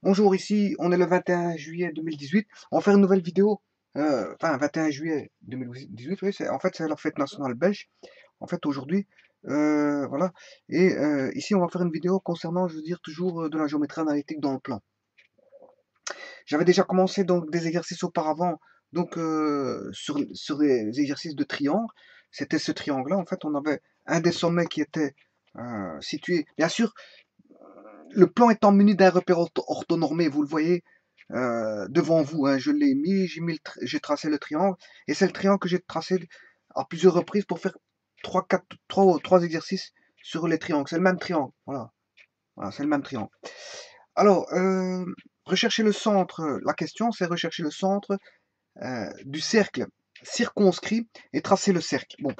Bonjour, ici on est le 21 juillet 2018. On va faire une nouvelle vidéo. Enfin, 21 juillet 2018, oui, en fait c'est la fête nationale belge. En fait aujourd'hui, voilà. Et ici on va faire une vidéo concernant, je veux dire, toujours de la géométrie analytique dans le plan. J'avais déjà commencé donc des exercices auparavant, donc sur des exercices de triangle. C'était ce triangle-là. En fait, on avait un des sommets qui était situé. Bien sûr, le plan étant muni d'un repère orthonormé, vous le voyez devant vous, hein, je l'ai mis, j'ai tracé le triangle, et c'est le triangle que j'ai tracé à plusieurs reprises pour faire 3 exercices sur les triangles. C'est le même triangle, voilà, voilà c'est le même triangle. Alors, rechercher le centre, la question c'est rechercher le centre du cercle circonscrit et tracer le cercle. Bon.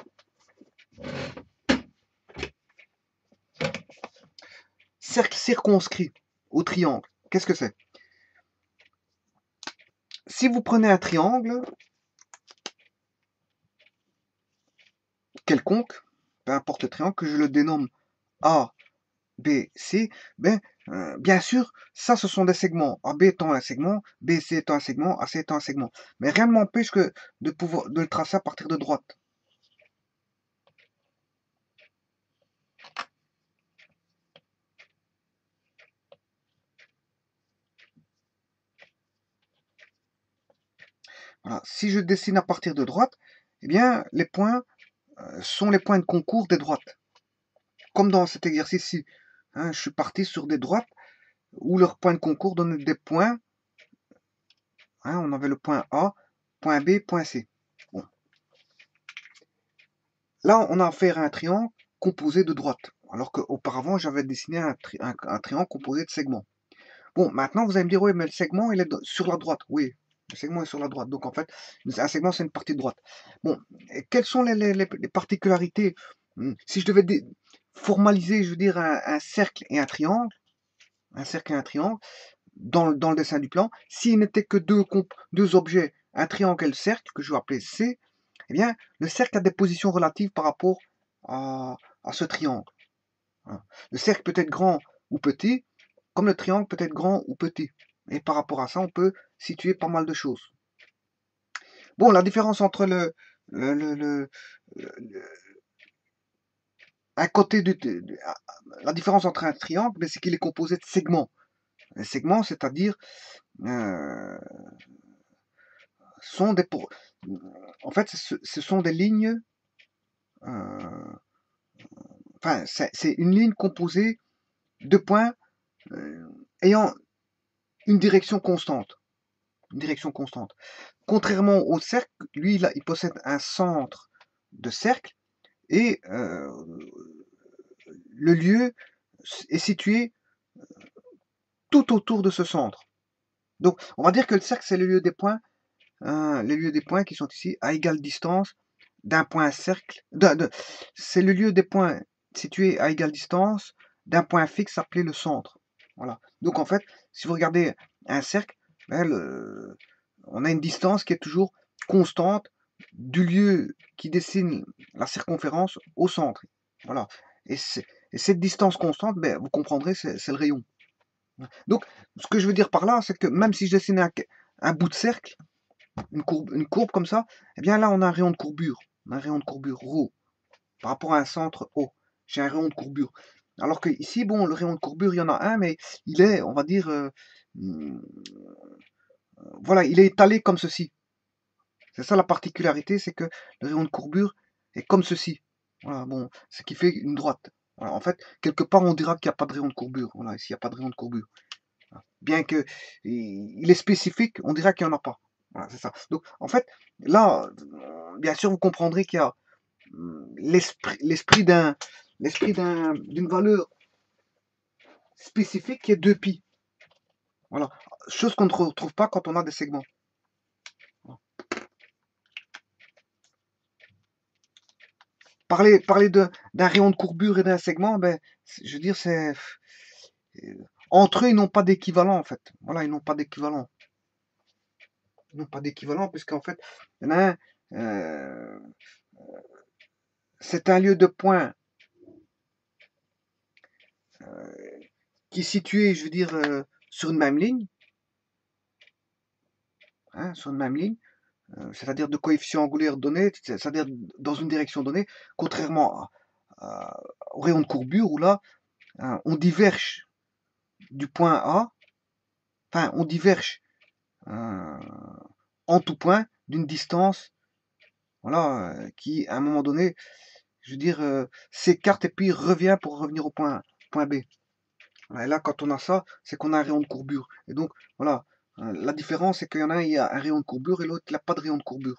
Cercle circonscrit au triangle, qu'est-ce que c'est? Si vous prenez un triangle quelconque, peu importe le triangle, que je le dénomme A, B, C, ben, bien sûr, ça ce sont des segments. AB étant un segment, BC étant un segment, AC étant un segment. Mais rien ne m'empêche que de le tracer à partir de droite. Voilà. Si je dessine à partir de droite, eh bien, les points sont les points de concours des droites. Comme dans cet exercice-ci, hein, je suis parti sur des droites où leurs points de concours donnaient des points. Hein, on avait le point A, point B, point C. Bon. Là, on a affaire à un triangle composé de droites, alors qu'auparavant, j'avais dessiné un triangle composé de segments. Bon, maintenant, vous allez me dire, oui, mais le segment, il est sur la droite. Oui, le segment est sur la droite. Donc, en fait, un segment, c'est une partie de droite. Bon, et quelles sont les particularités? Si je devais formaliser, je veux dire, un cercle et un triangle, dans le dessin du plan, s'il n'était que deux objets, un triangle et le cercle, que je vais appeler C, eh bien, le cercle a des positions relatives par rapport à ce triangle. Le cercle peut être grand ou petit, comme le triangle peut être grand ou petit. Et par rapport à ça, on peut situer pas mal de choses. Bon, la différence entre un côté la différence entre un triangle, c'est qu'il est composé de segments. Les segments, c'est-à-dire, sont des, en fait, ce sont des lignes. Enfin, c'est une ligne composée de points ayant une direction constante. Une direction constante. Contrairement au cercle, lui, il possède un centre de cercle et le lieu est situé tout autour de ce centre. Donc, on va dire que le cercle, c'est le lieu des points, les lieux des points qui sont ici à égale distance d'un point cercle. C'est le lieu des points situés à égale distance d'un point fixe appelé le centre. Voilà. Donc, en fait, si vous regardez un cercle, ben, on a une distance qui est toujours constante du lieu qui dessine la circonférence au centre. Voilà. Et cette distance constante, ben, vous comprendrez, c'est le rayon. Donc, ce que je veux dire par là, c'est que même si je dessine un bout de cercle, une courbe comme ça, eh bien là, on a un rayon de courbure. On a un rayon de courbure ρ par rapport à un centre O. J'ai un rayon de courbure. Alors que ici, bon, le rayon de courbure, il y en a un, mais il est, on va dire, voilà, il est étalé comme ceci. C'est ça la particularité, c'est que le rayon de courbure est comme ceci. Voilà, bon, ce qui fait une droite. Voilà, en fait, quelque part, on dira qu'il n'y a pas de rayon de courbure. Voilà, ici, il n'y a pas de rayon de courbure. Voilà. Bien que il est spécifique, on dira qu'il n'y en a pas. Voilà, c'est ça. Donc, en fait, là, bien sûr, vous comprendrez qu'il y a l'esprit d'une valeur spécifique qui est 2π. Voilà. Chose qu'on ne retrouve pas quand on a des segments. Parler d'un rayon de courbure et d'un segment, ben, je veux dire, c'est entre eux, ils n'ont pas d'équivalent en fait. Voilà, ils n'ont pas d'équivalent. Ils n'ont pas d'équivalent puisqu'en fait, il y en a un, c'est un lieu de point qui est situé, je veux dire, sur une même ligne, hein, sur une même ligne, c'est-à-dire de coefficients angulaires donnés, c'est-à-dire dans une direction donnée, contrairement au rayon de courbure où là, hein, on diverge du point A, enfin on diverge en tout point d'une distance, voilà, qui à un moment donné, je veux dire, s'écarte et puis revient pour revenir au point B. Et là, quand on a ça, c'est qu'on a un rayon de courbure. Et donc, voilà, la différence, c'est qu'il y en a un, il y a un rayon de courbure et l'autre, il n'a pas de rayon de courbure.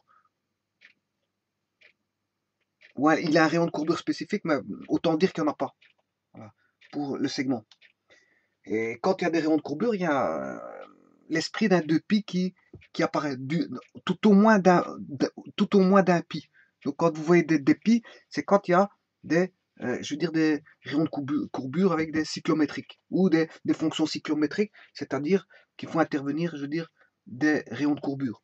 Ouais, il a un rayon de courbure spécifique, mais autant dire qu'il n'y en a pas, voilà, pour le segment. Et quand il y a des rayons de courbure, il y a l'esprit d'un 2π qui apparaît, tout au moins d'un pi. Donc quand vous voyez des pi, c'est quand il y a des, je veux dire, des rayons de courbure avec des cyclométriques, ou des fonctions cyclométriques, c'est-à-dire qu'il faut intervenir, je veux dire, des rayons de courbure.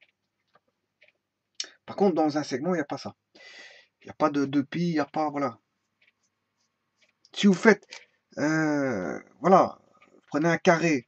Par contre, dans un segment, il n'y a pas ça. Il n'y a pas de 2π, il n'y a pas, voilà. Si vous faites, voilà, prenez un carré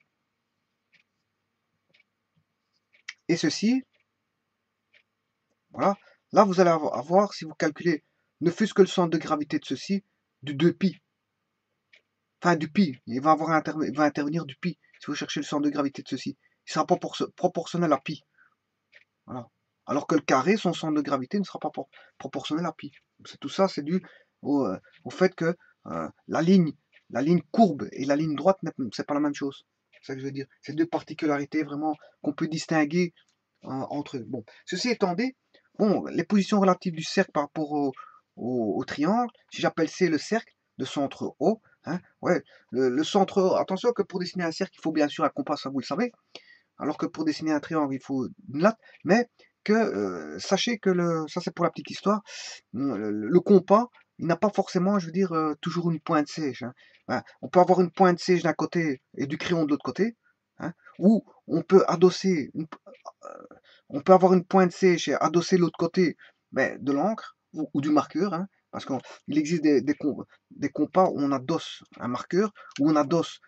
et ceci, voilà, là vous allez avoir, si vous calculez, ne fût-ce que le centre de gravité de ceci, du 2π, enfin du pi, il va intervenir du pi, si vous cherchez le centre de gravité de ceci, il sera proportionnel à pi, voilà. Alors que le carré, son centre de gravité ne sera pas proportionnel à pi. Tout ça, c'est dû au fait que la ligne courbe et la ligne droite, c'est pas la même chose. C'est ça que je veux dire. C'est deux particularités vraiment qu'on peut distinguer entre eux. Bon, ceci étant dit, bon, les positions relatives du cercle par rapport au triangle, si j'appelle C le cercle de centre O, hein, ouais, le centre O, attention que pour dessiner un cercle, il faut bien sûr un compas, ça vous le savez, alors que pour dessiner un triangle, il faut une latte, mais que sachez que ça c'est pour la petite histoire, le compas, il n'a pas forcément, je veux dire, toujours une pointe sèche. Hein. Hein, on peut avoir une pointe sèche d'un côté et du crayon de l'autre côté, hein, ou on peut adosser, on peut avoir une pointe sèche et adosser l'autre côté mais de l'encre ou du marqueur, hein, parce qu'il existe des compas où on adosse un marqueur, où on adosse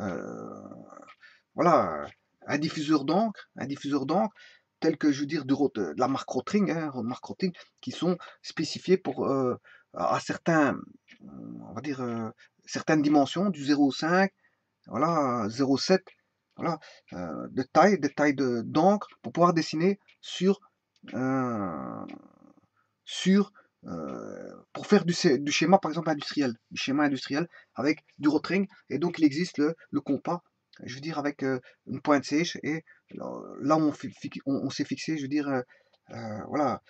voilà, un diffuseur d'encre, tel que je veux dire de la marque Rotring, hein, qui sont spécifiés pour à certains, on va dire certaines dimensions, du 0,5, voilà, 0,7, voilà, de taille, d'encre pour pouvoir dessiner euh, sur pour faire du schéma par exemple industriel, du schéma industriel avec du Rotring, et donc il existe le compas, je veux dire avec une pointe sèche, et là on s'est fixé, je veux dire, voilà,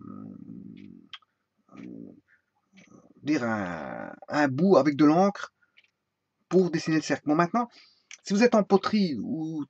dire un bout avec de l'encre pour dessiner le cercle. Bon, maintenant, si vous êtes en poterie ou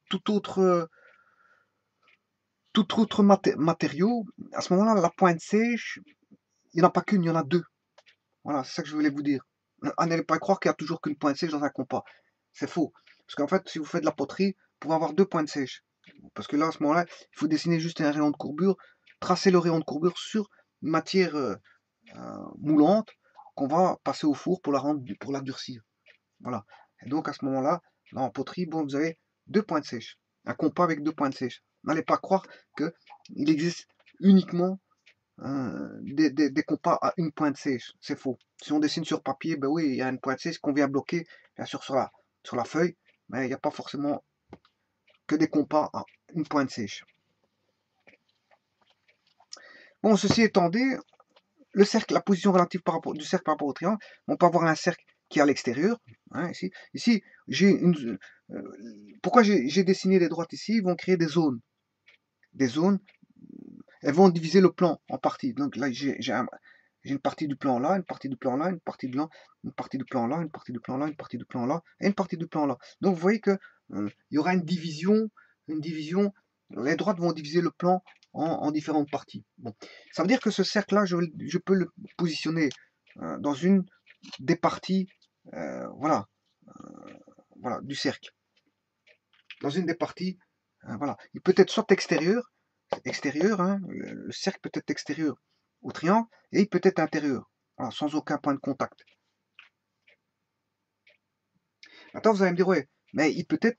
tout autre matériau, à ce moment-là, la pointe sèche, il n'y en a pas qu'une, il y en a deux. Voilà, c'est ça que je voulais vous dire. N'allez pas croire qu'il n'y a toujours qu'une pointe sèche dans un compas. C'est faux. Parce qu'en fait, si vous faites de la poterie, vous pouvez avoir deux pointes sèches. Parce que là, à ce moment-là, il faut dessiner juste un rayon de courbure, tracer le rayon de courbure sur une matière moulante qu'on va passer au four pour la durcir. Voilà. Et donc à ce moment-là, là en poterie, bon, vous avez deux pointes sèches. Un compas avec deux pointes sèches. N'allez pas croire qu'il existe uniquement des compas à une pointe sèche. C'est faux. Si on dessine sur papier, ben oui, il y a une pointe sèche qu'on vient bloquer, bien sûr, sur la feuille, mais il n'y a pas forcément que des compas à une pointe sèche. Bon, ceci étant dit, le cercle, la position relative du cercle par rapport au triangle, on peut avoir un cercle qui est à l'extérieur. Hein, ici j'ai pourquoi j'ai dessiné les droites ici? Ils vont créer des zones. Des zones, elles vont diviser le plan en parties. Donc là, j'ai une partie du plan là, une partie du plan là, une partie du plan, une partie du plan là, une partie du plan là, une partie du plan là, et une partie du plan là. Donc vous voyez que il y aura une division. Les droites vont diviser le plan en différentes parties. Bon, ça veut dire que ce cercle-là, je peux le positionner dans une des parties, voilà, voilà, du cercle. Dans une des parties, voilà. Il peut être soit extérieur, hein, le cercle peut être extérieur au triangle, et il peut être intérieur, voilà, sans aucun point de contact. Maintenant, vous allez me dire, ouais, mais il peut être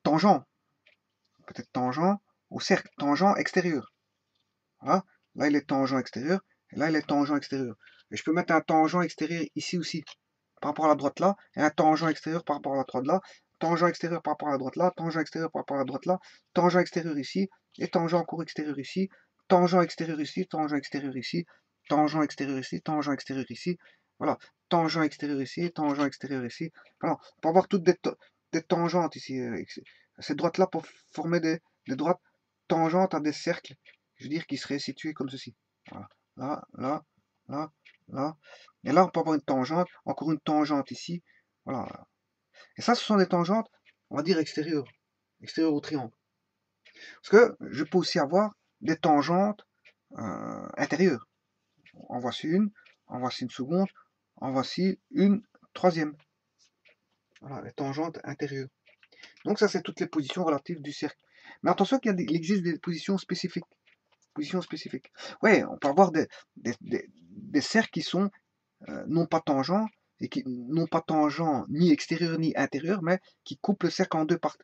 tangent, peut-être tangent au cercle, tangent extérieur. Voilà, là il est tangent extérieur, et là il est tangent extérieur. Et je peux mettre un tangent extérieur ici aussi, par rapport à la droite là, et un tangent extérieur par rapport à la droite là, tangent extérieur par rapport à la droite là, tangent extérieur par rapport à la droite là, tangent extérieur ici, et tangent encore extérieur ici, tangent extérieur ici, tangent extérieur ici, tangent extérieur ici, tangent extérieur ici, voilà, tangent extérieur ici, tangent extérieur ici, voilà, on peut avoir toutes des tangentes ici, ces droites-là pour former des droites tangentes à des cercles, je veux dire, qui seraient situés comme ceci, voilà, là, là, là, là, et là on peut avoir une tangente, encore une tangente ici, voilà, et ça ce sont des tangentes, on va dire extérieures, extérieures au triangle, parce que je peux aussi avoir des tangentes intérieures. En voici une seconde, en voici une troisième. Voilà, les tangentes intérieures. Donc ça, c'est toutes les positions relatives du cercle. Mais attention qu'il existe des positions spécifiques. Positions spécifiques. Ouais, on peut avoir des cercles qui sont non pas tangents, et qui non pas tangents ni extérieurs ni intérieurs, mais qui coupent le cercle en deux parties.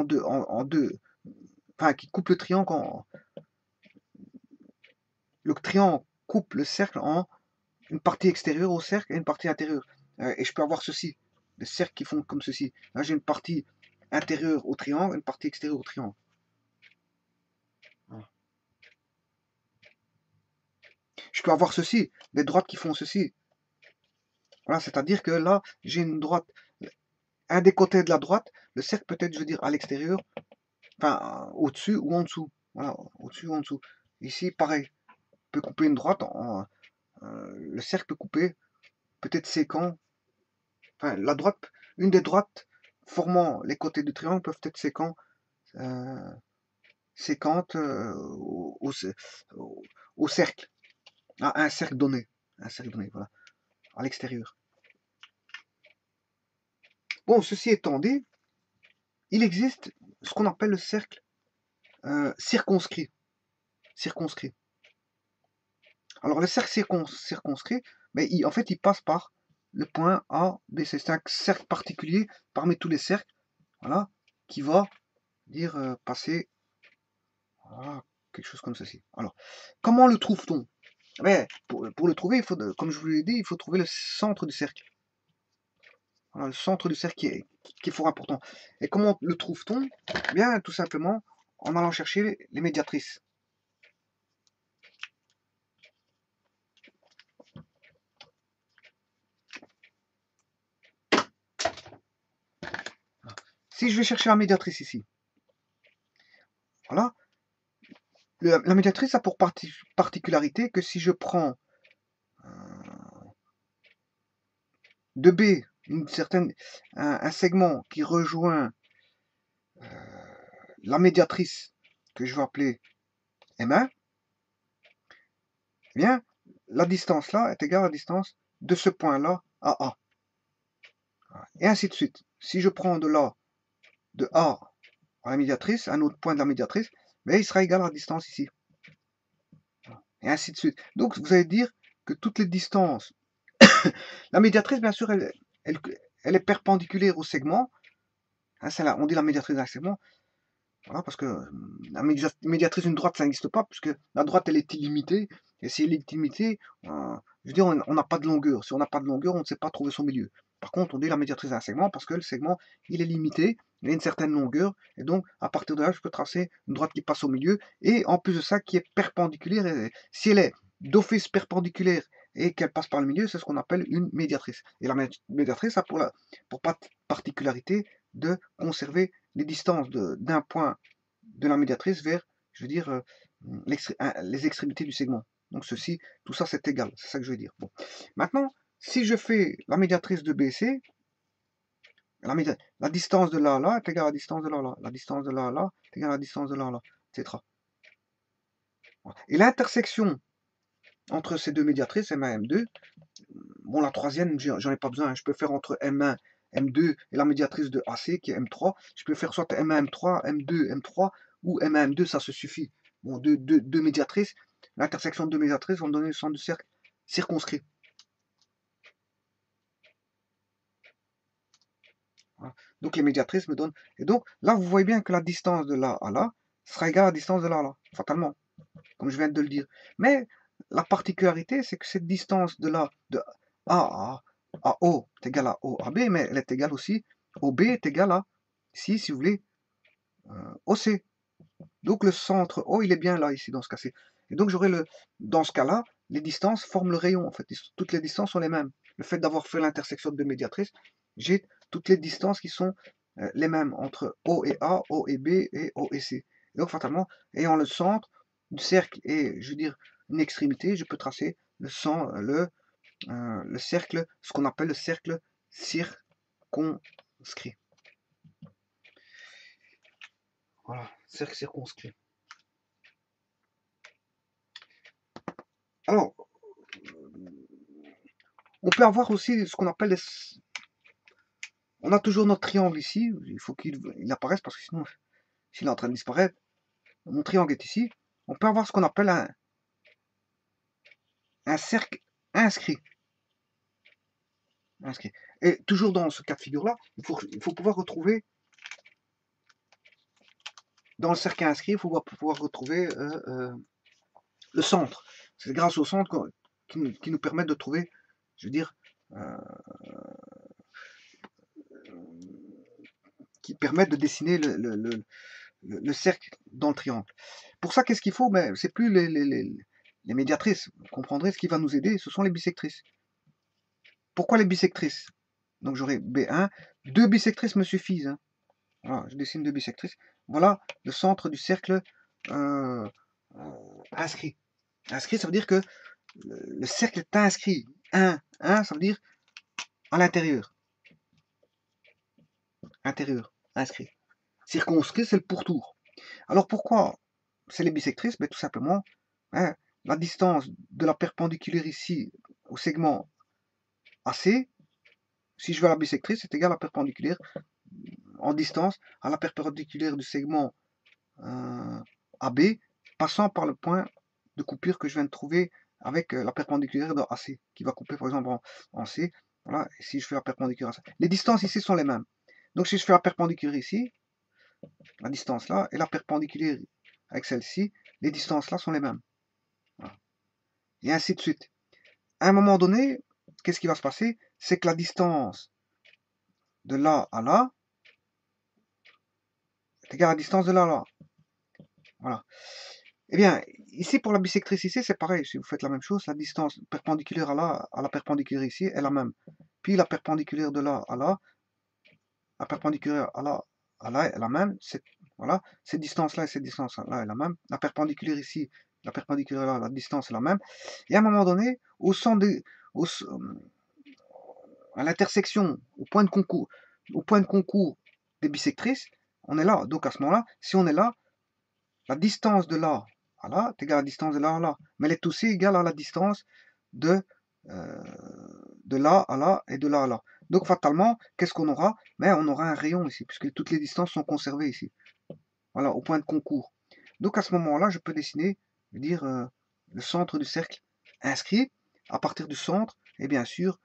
Enfin, qui coupent le triangle en... Le triangle coupe le cercle en une partie extérieure au cercle et une partie intérieure. Et je peux avoir ceci, des cercles qui font comme ceci. Là, j'ai une partie intérieure au triangle, une partie extérieure au triangle. Voilà. Je peux avoir ceci, des droites qui font ceci. Voilà, c'est-à-dire que là, j'ai une droite, un des côtés de la droite, le cercle peut-être, je veux dire, à l'extérieur, enfin, au-dessus ou en dessous. Voilà, au-dessus ou en dessous. Ici, pareil, on peut couper une droite, le cercle peut couper, peut-être séquent. Enfin, la droite, une des droites formant les côtés du triangle peuvent être séquents, séquentes au cercle, à un cercle donné, voilà, à l'extérieur. Bon, ceci étant dit, il existe ce qu'on appelle le cercle circonscrit. Circonscrit. Alors le cercle circonscrit, mais en fait il passe par le point A, B, C. C'est un cercle particulier parmi tous les cercles, voilà, qui va dire passer, voilà, quelque chose comme ceci. Alors, comment le trouve-t-on? Mais pour le trouver, il faut, comme je vous l'ai dit, il faut trouver le centre du cercle. Voilà, le centre du cercle qui est fort important. Et comment le trouve-t-on? Bien, tout simplement en allant chercher les médiatrices. Si je vais chercher la médiatrice ici, voilà, la médiatrice a pour particularité que si je prends de B un segment qui rejoint la médiatrice que je vais appeler M1, eh bien, la distance là est égale à la distance de ce point-là à A. Et ainsi de suite. Si je prends de là, de A à la médiatrice, un autre point de la médiatrice, mais il sera égal à la distance ici. Et ainsi de suite. Donc, vous allez dire que toutes les distances, la médiatrice, bien sûr, elle est perpendiculaire au segment. Hein, on dit la médiatrice d'un segment. Voilà, parce que la médiatrice d'une droite, ça n'existe pas, puisque la droite, elle est illimitée. Et si elle est illimitée, je veux dire, on n'a pas de longueur. Si on n'a pas de longueur, on ne sait pas trouver son milieu. Par contre, on dit la médiatrice d'un segment, parce que le segment, il est limité, il a une certaine longueur, et donc, à partir de là, je peux tracer une droite qui passe au milieu, et en plus de ça, qui est perpendiculaire. Et si elle est d'office perpendiculaire et qu'elle passe par le milieu, c'est ce qu'on appelle une médiatrice. Et la médiatrice a pour particularité de conserver les distances d'un point de la médiatrice vers, je veux dire, les extrémités du segment. Donc ceci, tout ça c'est égal, c'est ça que je veux dire. Bon. Maintenant, si je fais la médiatrice de BC, la distance de là à là est égale à la distance de là à là, la distance de là à là est égale à la distance de là à là, etc. Et l'intersection entre ces deux médiatrices, M1 et M2, bon la troisième, j'en ai pas besoin, hein. Je peux faire entre M1, M2 et la médiatrice de AC qui est M3, je peux faire soit M1, M3, M2, M3 ou M1, M2, ça se suffit. Bon, deux médiatrices, l'intersection de deux médiatrices vont donner le centre du cercle circonscrit. Voilà. Donc les médiatrices me donnent. Et donc là, vous voyez bien que la distance de là à là sera égale à la distance de là à là, fatalement, comme je viens de le dire. Mais la particularité, c'est que cette distance de là, de A à O est égale à O à B, mais elle est égale aussi, OB est égale à, ici, si vous voulez, OC. Donc le centre O, il est bien là, ici, dans ce cas-ci. Et donc j'aurai dans ce cas-là, les distances forment le rayon, en fait. Toutes les distances sont les mêmes. Le fait d'avoir fait l'intersection de deux médiatrices, j'ai toutes les distances qui sont les mêmes entre O et A, O et B et O et C. Et donc fatalement, ayant le centre du cercle et, je veux dire, une extrémité, je peux tracer le cercle, ce qu'on appelle le cercle circonscrit. Voilà, cercle circonscrit. Alors, on peut avoir aussi ce qu'on appelle les... On a toujours notre triangle ici, il faut qu'il apparaisse parce que sinon, s'il est en train de disparaître, mon triangle est ici. On peut avoir ce qu'on appelle un cercle inscrit. Et toujours dans ce cas de figure-là, il faut pouvoir retrouver, dans le cercle inscrit, il faut pouvoir retrouver le centre. C'est grâce au centre qui nous permet de trouver, je veux dire, qui permet de dessiner le cercle dans le triangle. Pour ça, qu'est-ce qu'il faut? Ben, c'est plus les médiatrices. Vous comprendrez, ce qui va nous aider, ce sont les bisectrices. Pourquoi les bisectrices? Donc j'aurai B1. Deux bisectrices me suffisent. Hein. Voilà, je dessine deux bisectrices. Voilà le centre du cercle inscrit. Inscrit, ça veut dire que le cercle est inscrit. 1, ça veut dire à l'intérieur. Intérieur, inscrit. Circonscrit, c'est le pourtour. Alors pourquoi c'est les bisectrices? Ben, tout simplement, hein, la distance de la perpendiculaire ici au segment AC, si je veux la bisectrice, c'est égal à la perpendiculaire en distance à la perpendiculaire du segment AB, passant par le point de coupure que je viens de trouver avec la perpendiculaire de AC, qui va couper par exemple en C. Voilà, et si je fais la perpendiculaire à ça. Les distances ici sont les mêmes. Donc si je fais la perpendiculaire ici, la distance là, et la perpendiculaire avec celle-ci, les distances là sont les mêmes. Voilà. Et ainsi de suite. À un moment donné, qu'est-ce qui va se passer? C'est que la distance de là à là est égale à la distance de là à là. Voilà. Eh bien, ici pour la bisectrice ici, c'est pareil. Si vous faites la même chose, la distance perpendiculaire à la perpendiculaire ici est la même. Puis la perpendiculaire de là à là, la perpendiculaire à là est la même. Voilà, cette distance-là et cette distance-là est la même. La perpendiculaire ici, la perpendiculaire là, la distance est la même. Et à un moment donné, à l'intersection, au point de concours des bisectrices, on est là. Donc à ce moment-là, si on est là, la distance de là à là est égale à la distance de là à là. Mais elle est aussi égale à la distance de là à là et de là à là. Donc fatalement, qu'est-ce qu'on aura? Mais on aura un rayon ici, puisque toutes les distances sont conservées ici. Voilà, au point de concours. Donc à ce moment-là, je peux dessiner, je veux dire, le centre du cercle inscrit. À partir du centre, et bien sûr,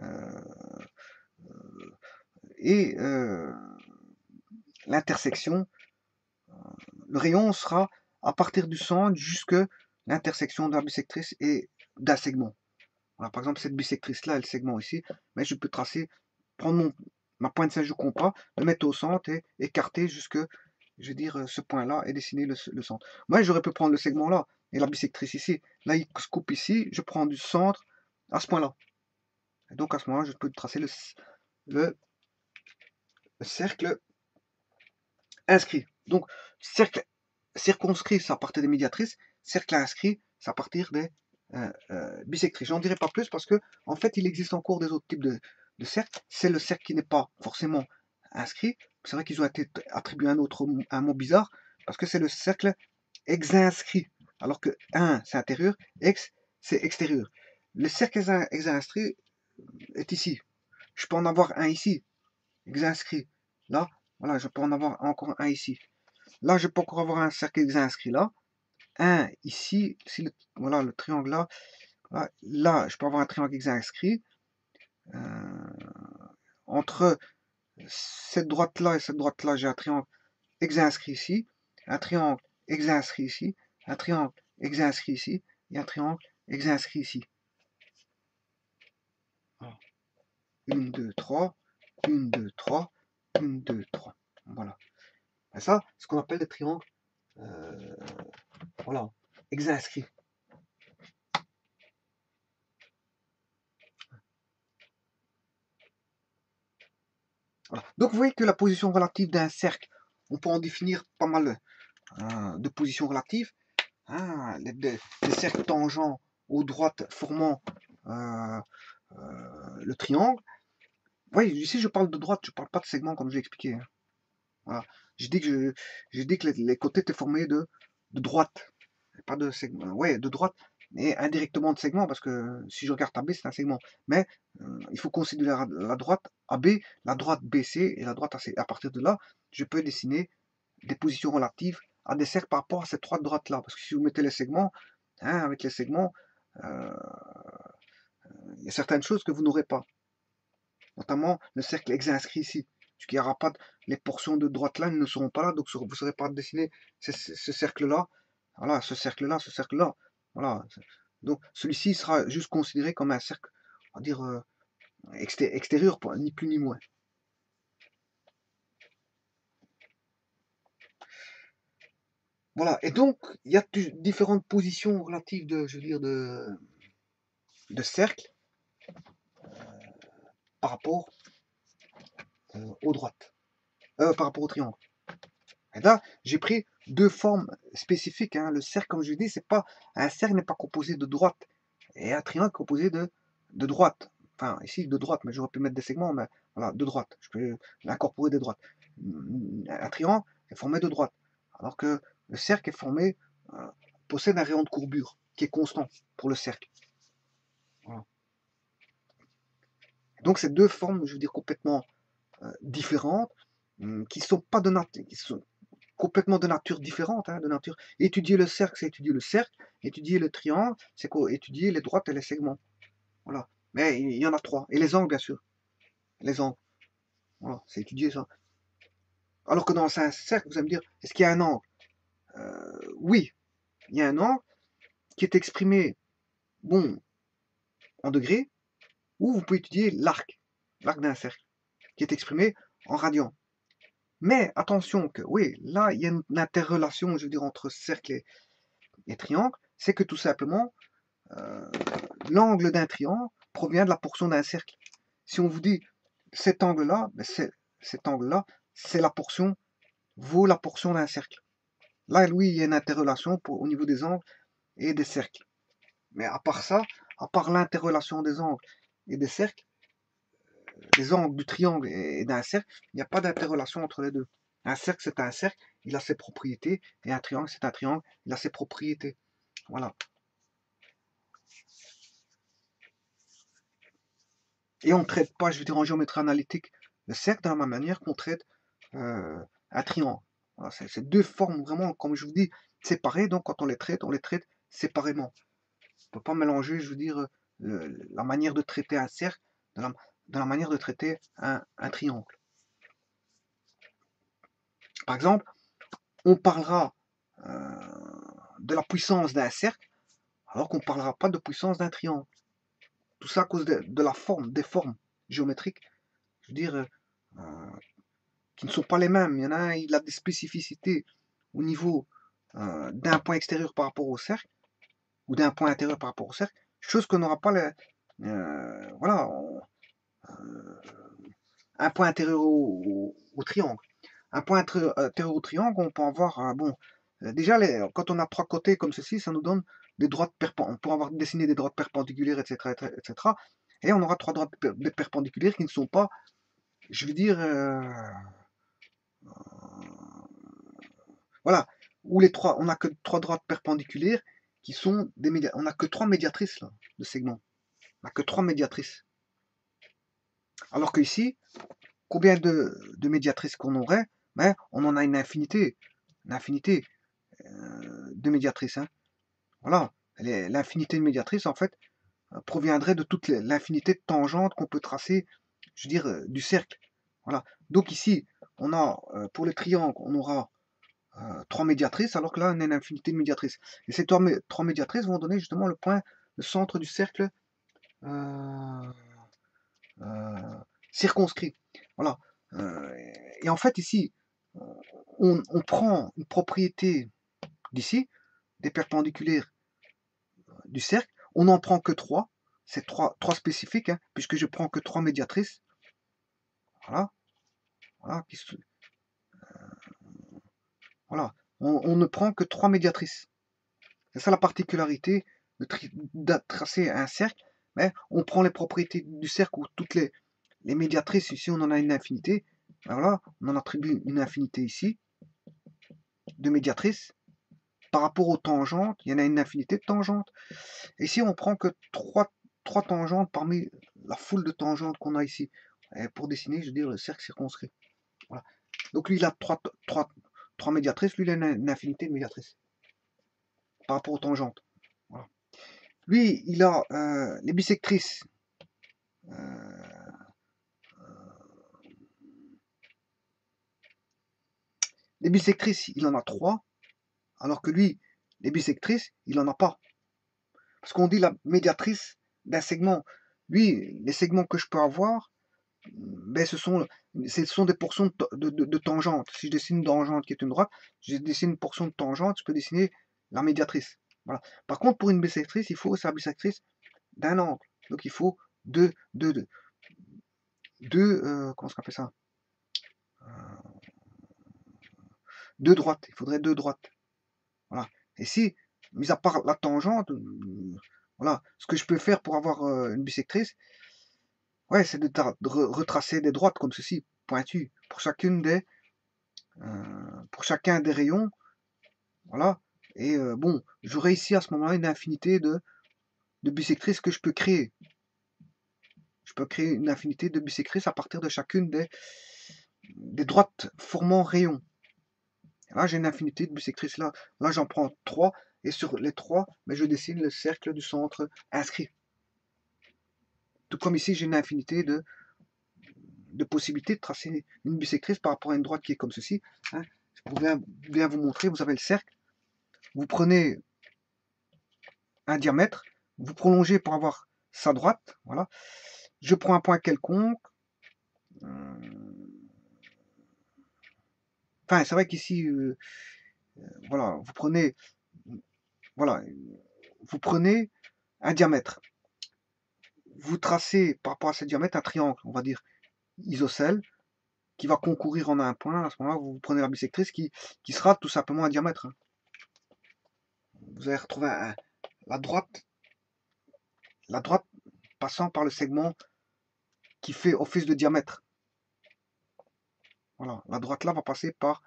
l'intersection, le rayon sera à partir du centre jusque l'intersection de la bisectrice et d'un segment. Voilà, par exemple, cette bisectrice-là et le segment ici, mais je peux tracer, prendre ma pointe singe du compas, le mettre au centre et écarter jusque, je veux dire, ce point-là et dessiner le centre. Moi, j'aurais pu prendre le segment-là et la bisectrice ici. Là, il se coupe ici, je prends du centre à ce point-là. Et donc, à ce moment-là, je peux tracer le cercle inscrit. Donc, cercle circonscrit, c'est à partir des médiatrices. Cercle inscrit, c'est à partir des bisectrices. J'en dirai pas plus parce que, en fait, il existe encore des autres types de cercles. C'est le cercle qui n'est pas forcément inscrit. C'est vrai qu'ils ont été attribués un mot bizarre parce que c'est le cercle exinscrit. Alors que 1, c'est intérieur, ex, c'est extérieur. Le cercle exinscrit est ici. Je peux en avoir un ici, exinscrit. Là, voilà, je peux en avoir encore un ici. Là, je peux encore avoir un cercle inscrit là. Un ici, voilà le triangle là. Là, je peux avoir un triangle inscrit entre cette droite-là et cette droite-là, j'ai un triangle exainscrit ici, un triangle exainscrit ici, un triangle exainscrit ici, et un triangle exainscrit ici. 1, 2, 3, 1, 2, 3, 1, 2, 3. Voilà. Et ça, ce qu'on appelle des triangles, voilà, exainscrits. Voilà. Donc vous voyez que la position relative d'un cercle, on peut en définir pas mal de positions relatives. Hein, des cercles tangents aux droites formant le triangle. Oui, ici je parle de droite, je parle pas de segment comme j'ai expliqué. Hein. Voilà. J'ai dit que les côtés étaient formés de droite, pas de segment. Ouais, de droite, mais indirectement de segment, parce que si je regarde AB, c'est un segment. Mais il faut considérer la droite AB, la droite BC et la droite AC. À partir de là, je peux dessiner des positions relatives à des cercles par rapport à ces trois droites-là. Parce que si vous mettez les segments, hein, avec les segments, il y a certaines choses que vous n'aurez pas. Notamment le cercle exainscrit ici. Parce qu'il n'y aura pas les portions de droite là ne seront pas là, donc vous ne saurez pas dessiner ce cercle-là. Voilà, ce cercle-là, ce cercle-là. Voilà. Donc celui-ci sera juste considéré comme un cercle, on va dire, extérieur, ni plus ni moins. Voilà, et donc il y a différentes positions relatives de, je veux dire, de cercle par rapport aux droites, par rapport au triangle. Et là, j'ai pris deux formes spécifiques. Hein. Le cercle, comme je dis, c'est pas un cercle n'est pas composé de droite et un triangle composé de droite. Enfin, ici de droite, mais j'aurais pu mettre des segments, mais voilà, de droite. Je peux l'incorporer de droite. Un triangle est formé de droite, alors que le cercle est formé possède un rayon de courbure qui est constant pour le cercle. Voilà. Donc, c'est deux formes, je veux dire, complètement différentes, qui sont pas de nature, qui sont complètement de nature différente, hein, de nature. Étudier le cercle, c'est étudier le cercle. Étudier le triangle, c'est quoi? Étudier les droites et les segments. Voilà. Mais il y en a trois. Et les angles, bien sûr. Les angles. Voilà, c'est étudier ça. Alors que dans un cercle, vous allez me dire, est-ce qu'il y a un angle? Oui, il y a un angle qui est exprimé, bon, en degrés, ou vous pouvez étudier l'arc d'un cercle, qui est exprimé en radians. Mais attention que, oui, là, il y a une interrelation, je veux dire, entre cercle et triangle, c'est que tout simplement, l'angle d'un triangle provient de la portion d'un cercle. Si on vous dit cet angle-là, ben cet angle-là, c'est la portion, vaut la portion d'un cercle. Là, oui, il y a une interrelation au niveau des angles et des cercles. Mais à part ça, à part l'interrelation des angles et des cercles, des angles du triangle et d'un cercle, il n'y a pas d'interrelation entre les deux. Un cercle, c'est un cercle, il a ses propriétés, et un triangle, c'est un triangle, il a ses propriétés. Voilà. Et on ne traite pas, je veux dire, en géométrie analytique, le cercle de la même manière qu'on traite un triangle. Voilà, c'est deux formes vraiment, comme je vous dis, séparées. Donc quand on les traite séparément. On ne peut pas mélanger, je veux dire, la manière de traiter un cercle de la manière de traiter un triangle. Par exemple, on parlera de la puissance d'un cercle, alors qu'on ne parlera pas de puissance d'un triangle. Tout ça à cause de la forme, des formes géométriques, je veux dire, qui ne sont pas les mêmes. Il y en a un, il a des spécificités au niveau d'un point extérieur par rapport au cercle, ou d'un point intérieur par rapport au cercle, chose qu'on n'aura pas voilà, un point intérieur au triangle. Un point intérieur au triangle, on peut avoir, bon, déjà, quand on a trois côtés comme ceci, ça nous donne des droites perpendiculaires. On peut avoir dessiné des droites perpendiculaires, etc., etc. Et on aura trois droites perpendiculaires qui ne sont pas, je veux dire, voilà, où les trois, on n'a que trois droites perpendiculaires qui sont des on n'a que trois médiatrices là, de segments. On n'a que trois médiatrices. Alors que ici, combien de médiatrices qu'on aurait? Ben, on en a une infinité de médiatrices. Hein. Voilà, l'infinité de médiatrices, en fait, proviendrait de toute l'infinité de tangentes qu'on peut tracer, je veux dire, du cercle. Voilà. Donc ici, on a, pour les triangles, on aura 3 médiatrices, alors que là, on a une infinité de médiatrices. Et ces trois médiatrices vont donner justement le point, le centre du cercle circonscrit. Voilà. Et en fait, ici, on prend une propriété d'ici, des perpendiculaires du cercle, on n'en prend que 3, c'est 3 spécifiques, hein, puisque je prends que 3 médiatrices. Voilà. Voilà. Voilà. On ne prend que 3 médiatrices. C'est ça la particularité de tracer un cercle. Mais on prend les propriétés du cercle ou toutes les médiatrices. Ici, on en a une infinité. Voilà, on en attribue une infinité ici de médiatrices. Par rapport aux tangentes, il y en a une infinité de tangentes. Et ici, on prend que 3 tangentes parmi la foule de tangentes qu'on a ici. Et pour dessiner, je veux dire, le cercle circonscrit. Voilà. Donc lui, il a 3 médiatrices. Lui, il a une infinité de médiatrices. Par rapport aux tangentes. Voilà. Lui, il a les bisectrices. Les bisectrices, il en a 3. Alors que lui, les bisectrices, il n'en a pas. Parce qu'on dit la médiatrice d'un segment. Lui, les segments que je peux avoir, ben, ce sont des portions de tangente. Si je dessine une tangente qui est une droite, je dessine une portion de tangente, je peux dessiner la médiatrice. Voilà. Par contre, pour une bisectrice, il faut sa bisectrice d'un angle. Donc il faut deux comment est-ce qu'on appelle ça, deux droites. Il faudrait 2 droites. Voilà. Et si, mis à part la tangente, voilà, ce que je peux faire pour avoir une bisectrice, ouais, c'est de retracer des droites comme ceci, pointues, pour chacun des rayons. Voilà. Et bon, j'aurai ici à ce moment-là une infinité de bisectrices que je peux créer. Je peux créer une infinité de bisectrices à partir de chacune des droites formant rayon. Là, j'ai une infinité de bisectrices. Là j'en prends 3. Et sur les 3, mais je dessine le cercle du centre inscrit. Tout comme ici, j'ai une infinité de possibilités de tracer une bisectrice par rapport à une droite qui est comme ceci. Hein. Je pourrais bien vous montrer. Vous avez le cercle. Vous prenez un diamètre. Vous prolongez pour avoir sa droite. Voilà. Je prends un point quelconque. Enfin, c'est vrai qu'ici, voilà, vous prenez un diamètre. Vous tracez par rapport à ce diamètre un triangle, on va dire isocèle, qui va concourir en un point. À ce moment-là, vous prenez la bisectrice qui sera tout simplement un diamètre. Vous allez retrouver la droite passant par le segment qui fait office de diamètre. Voilà, la droite là va passer par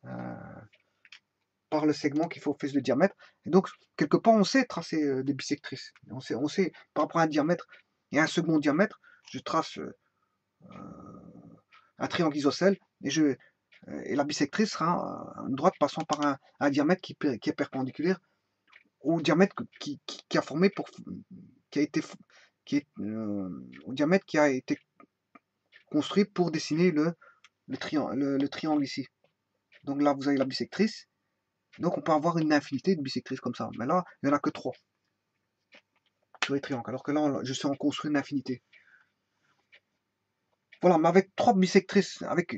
le segment qui fait office de diamètre. Et donc, quelque part, on sait tracer des bisectrices. On sait, par rapport à un diamètre et un second diamètre, je trace un triangle isocèle et la bisectrice sera une droite passant par un diamètre qui est perpendiculaire au diamètre qui a formé au diamètre qui a été construit pour dessiner le triangle ici. Donc là, vous avez la bisectrice. Donc on peut avoir une infinité de bisectrices comme ça. Mais là, il n'y en a que 3 sur les triangles. Alors que là, je suis en construit une infinité. Voilà, mais avec 3 bisectrices, avec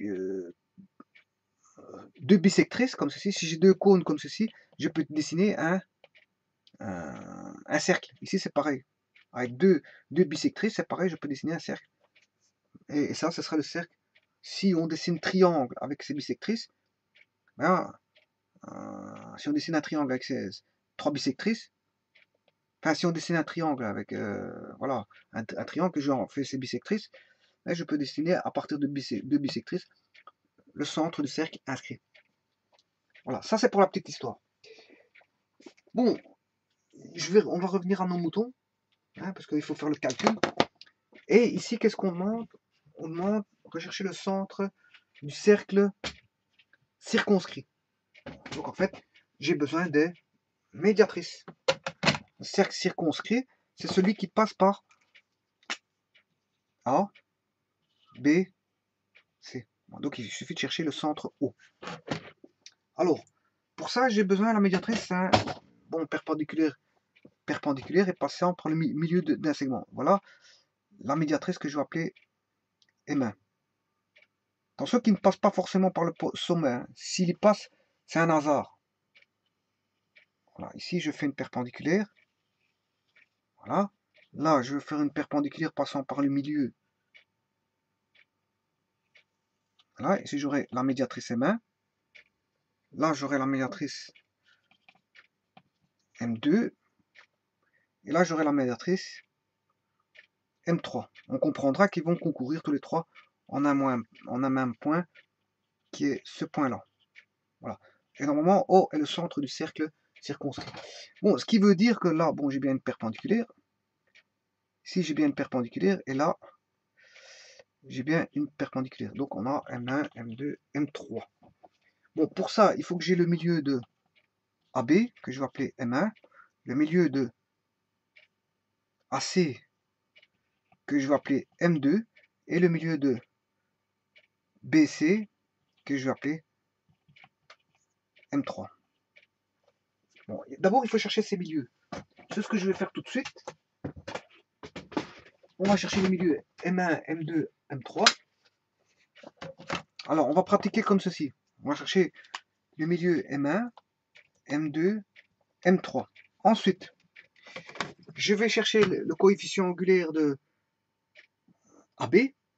2 bisectrices comme ceci, si j'ai 2 cônes comme ceci, je peux dessiner un cercle. Ici, c'est pareil. Avec deux bisectrices, c'est pareil, je peux dessiner un cercle. Et ça, ce sera le cercle. Si on dessine triangle avec ces bisectrices, ben, si on dessine un triangle avec ces 3 bisectrices, enfin, si on dessine un triangle avec, voilà, un triangle que j'en fais ces bisectrices, ben, je peux dessiner à partir de 2 bisectrices le centre du cercle inscrit. Voilà, ça c'est pour la petite histoire. Bon, on va revenir à nos moutons, hein, parce qu'il faut faire le calcul. Et ici, qu'est-ce qu'on demande? On demande rechercher le centre du cercle circonscrit. Donc en fait, j'ai besoin des médiatrices. Le cercle circonscrit, c'est celui qui passe par A, B, C. Donc il suffit de chercher le centre O. Alors, pour ça, j'ai besoin de la médiatrice, hein, bon, perpendiculaire et passant par le milieu d'un segment. Voilà la médiatrice que je vais appeler M1. Dans ceux qui ne passent pas forcément par le sommet, hein, s'il y passe, c'est un hasard. Voilà, ici je fais une perpendiculaire. Voilà. Là, je vais faire une perpendiculaire passant par le milieu. Voilà, ici j'aurai la médiatrice M1. Là, j'aurai la médiatrice M2. Et là, j'aurai la médiatrice M3. On comprendra qu'ils vont concourir tous les trois en un même point, qui est ce point-là. Voilà. Et normalement, O est le centre du cercle circonscrit. Bon, ce qui veut dire que là, bon, j'ai bien une perpendiculaire. Ici, j'ai bien une perpendiculaire. Et là, j'ai bien une perpendiculaire. Donc, on a M1, M2, M3. Bon, pour ça, il faut que j'ai le milieu de AB, que je vais appeler M1. Le milieu de AC, que je vais appeler M2. Et le milieu de BC, que je vais appeler M3. Bon, d'abord, il faut chercher ces milieux. C'est ce que je vais faire tout de suite. On va chercher les milieux M1, M2, M3. Alors, on va pratiquer comme ceci. On va chercher le milieu M1, M2, M3. Ensuite, je vais chercher le coefficient angulaire de AB.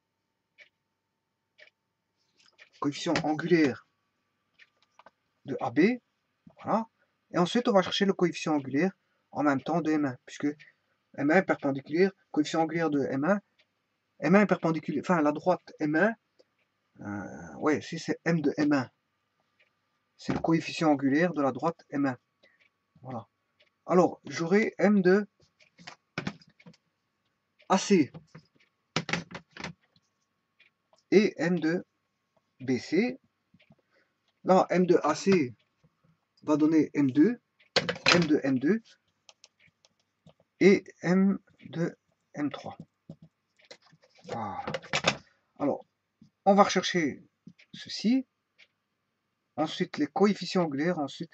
Coefficient angulaire de AB. Voilà. Et ensuite, on va chercher le coefficient angulaire en même temps de M1, puisque M1 est perpendiculaire, coefficient angulaire de M1, M1 est perpendiculaire, enfin la droite M1, ouais, si c'est M de M1, c'est le coefficient angulaire de la droite M1. Voilà. Alors, j'aurai M de AC et M de BC. Là, M de AC va donner M2, M de M2 et M de M3. Voilà. Alors, on va rechercher ceci. Ensuite, les coefficients angulaires. Ensuite,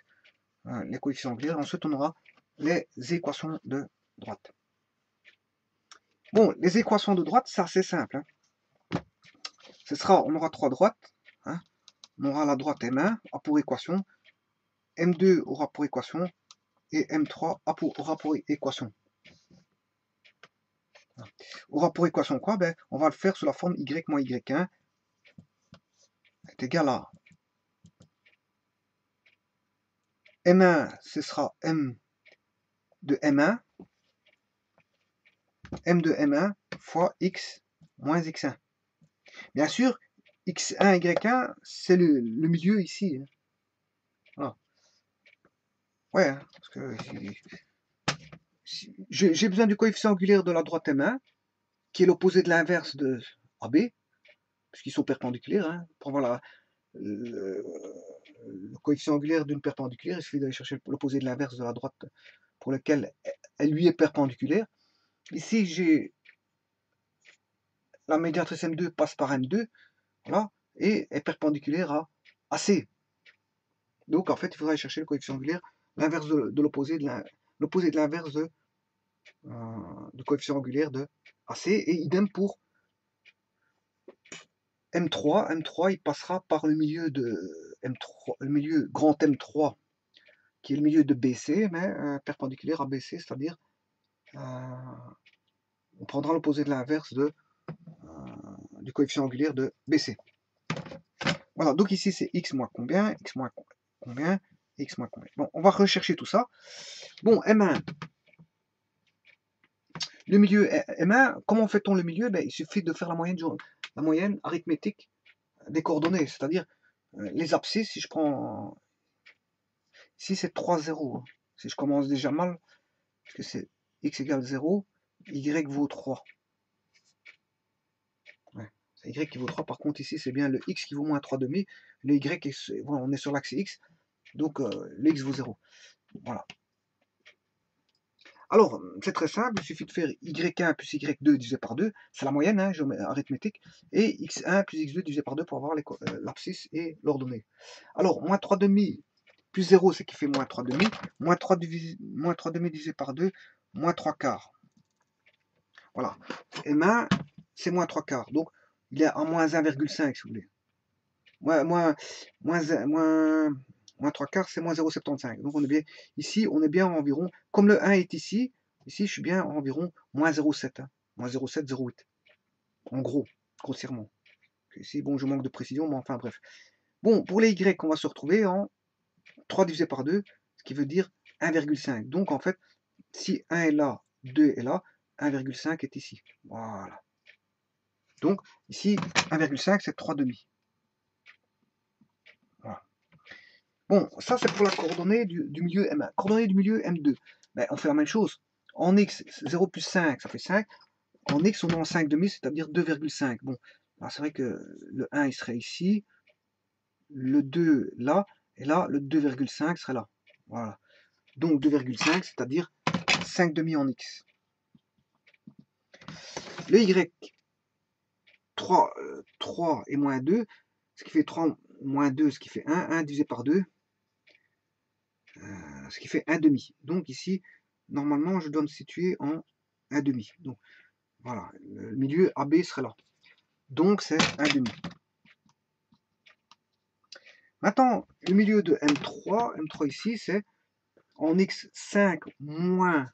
on aura les équations de droite. Bon, les équations de droite, c'est assez simple. Hein. On aura trois droites. Hein. On aura la droite M1 a pour équation, M2 aura pour équation, et M3 aura pour équation. Aura pour équation quoi? Ben, on va le faire sous la forme y moins y1 est égal à M1, ce sera M de M1, M de M1 fois X moins X1. Bien sûr, X1, Y1, c'est le milieu ici. Voilà. Ouais, parce que j'ai besoin du coefficient angulaire de la droite M1, qui est l'opposé de l'inverse de AB, puisqu'ils sont perpendiculaires. Hein. Pour avoir le coefficient angulaire d'une perpendiculaire, il suffit d'aller chercher l'opposé de l'inverse de la droite pour lequel elle lui est perpendiculaire. Ici, j'ai la médiatrice M2 passe par M2, voilà, et est perpendiculaire à AC. Donc, en fait, il faudra aller chercher le coefficient angulaire, l'inverse de l'opposé de l'inverse du coefficient angulaire de AC, et idem pour M3. M3, il passera par le milieu de M3, le milieu grand M3, qui est le milieu de BC, mais perpendiculaire à BC, c'est-à-dire on prendra l'opposé de l'inverse du coefficient angulaire de BC. Voilà, donc ici c'est x moins combien, x moins combien, x moins combien. Bon, on va rechercher tout ça. Bon, M1. Le milieu M1, comment fait-on le milieu? Ben, il suffit de faire la moyenne arithmétique des coordonnées, c'est-à-dire les abscisses, si je prends... Ici c'est 3, 0. Si je commence déjà mal, parce que c'est x égale 0, y vaut 3. Ouais, c'est y qui vaut 3. Par contre, ici, c'est bien le x qui vaut moins 3 demi. Le y, voilà, on est sur l'axe x. Donc, le x vaut 0. Voilà. Alors, c'est très simple, il suffit de faire y1 plus y2 divisé par 2, c'est la moyenne, hein, arithmétique, et x1 plus x2 divisé par 2 pour avoir l'abscisse et l'ordonnée. Alors, moins 3 demi plus 0, c'est qui fait moins 3 demi, moins 3 demi divisé par 2, moins 3 quarts. Voilà. Et main, c'est moins 3 quarts, donc il est en moins 1,5 si vous voulez. Moins 3 quarts, c'est moins 0,75. Donc on est bien, ici, on est bien environ, comme le 1 est ici, je suis bien environ moins 0,7. Hein, moins 0,7, 0,8. En gros, grossièrement. Ici, bon, je manque de précision, mais enfin bref. Bon, pour les y, on va se retrouver en 3 divisé par 2, ce qui veut dire 1,5. Donc en fait, si 1 est là, 2 est là, 1,5 est ici. Voilà. Donc ici, 1,5, c'est 3 demi. Voilà. Bon, ça c'est pour la coordonnée du milieu M1. Coordonnée du milieu M2. Ben, on fait la même chose. En X, 0 plus 5, ça fait 5. En X, on est en 5 demi, c'est-à-dire 2,5. Bon, c'est vrai que le 1, il serait ici. Le 2, là. Et là, le 2,5 serait là. Voilà. Donc 2,5, c'est-à-dire 5 demi en X. Le Y, 3 et moins 2, ce qui fait 3 moins 2, ce qui fait 1. 1 divisé par 2. Ce qui fait 1 demi. Donc ici, normalement, je dois me situer en 1 demi. Donc voilà, le milieu AB serait là. Donc c'est 1 demi. Maintenant, le milieu de M3 ici, c'est en X 5 moins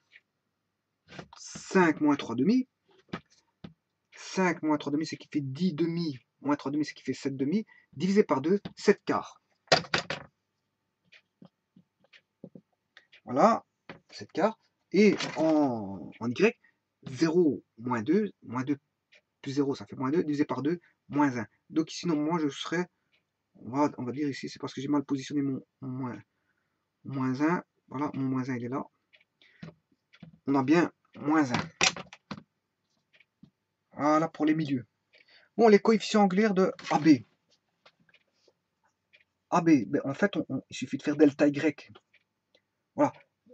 5 moins 3 demi. 5 moins 3 demi, c'est qui fait 10 demi, moins 3 demi, c'est qui fait 7 demi, divisé par 2, 7 quarts. Voilà, 7 quarts. Et en Y, 0 moins 2 plus 0, ça fait moins 2, divisé par 2, moins 1. Donc ici, normalement, je serais, on va dire ici, c'est parce que j'ai mal positionné mon moins 1. Voilà, mon moins 1, il est là. On a bien moins 1. Voilà pour les milieux. Bon, les coefficients angulaires de AB. AB, ben, en fait, il suffit de faire delta Y. Voilà.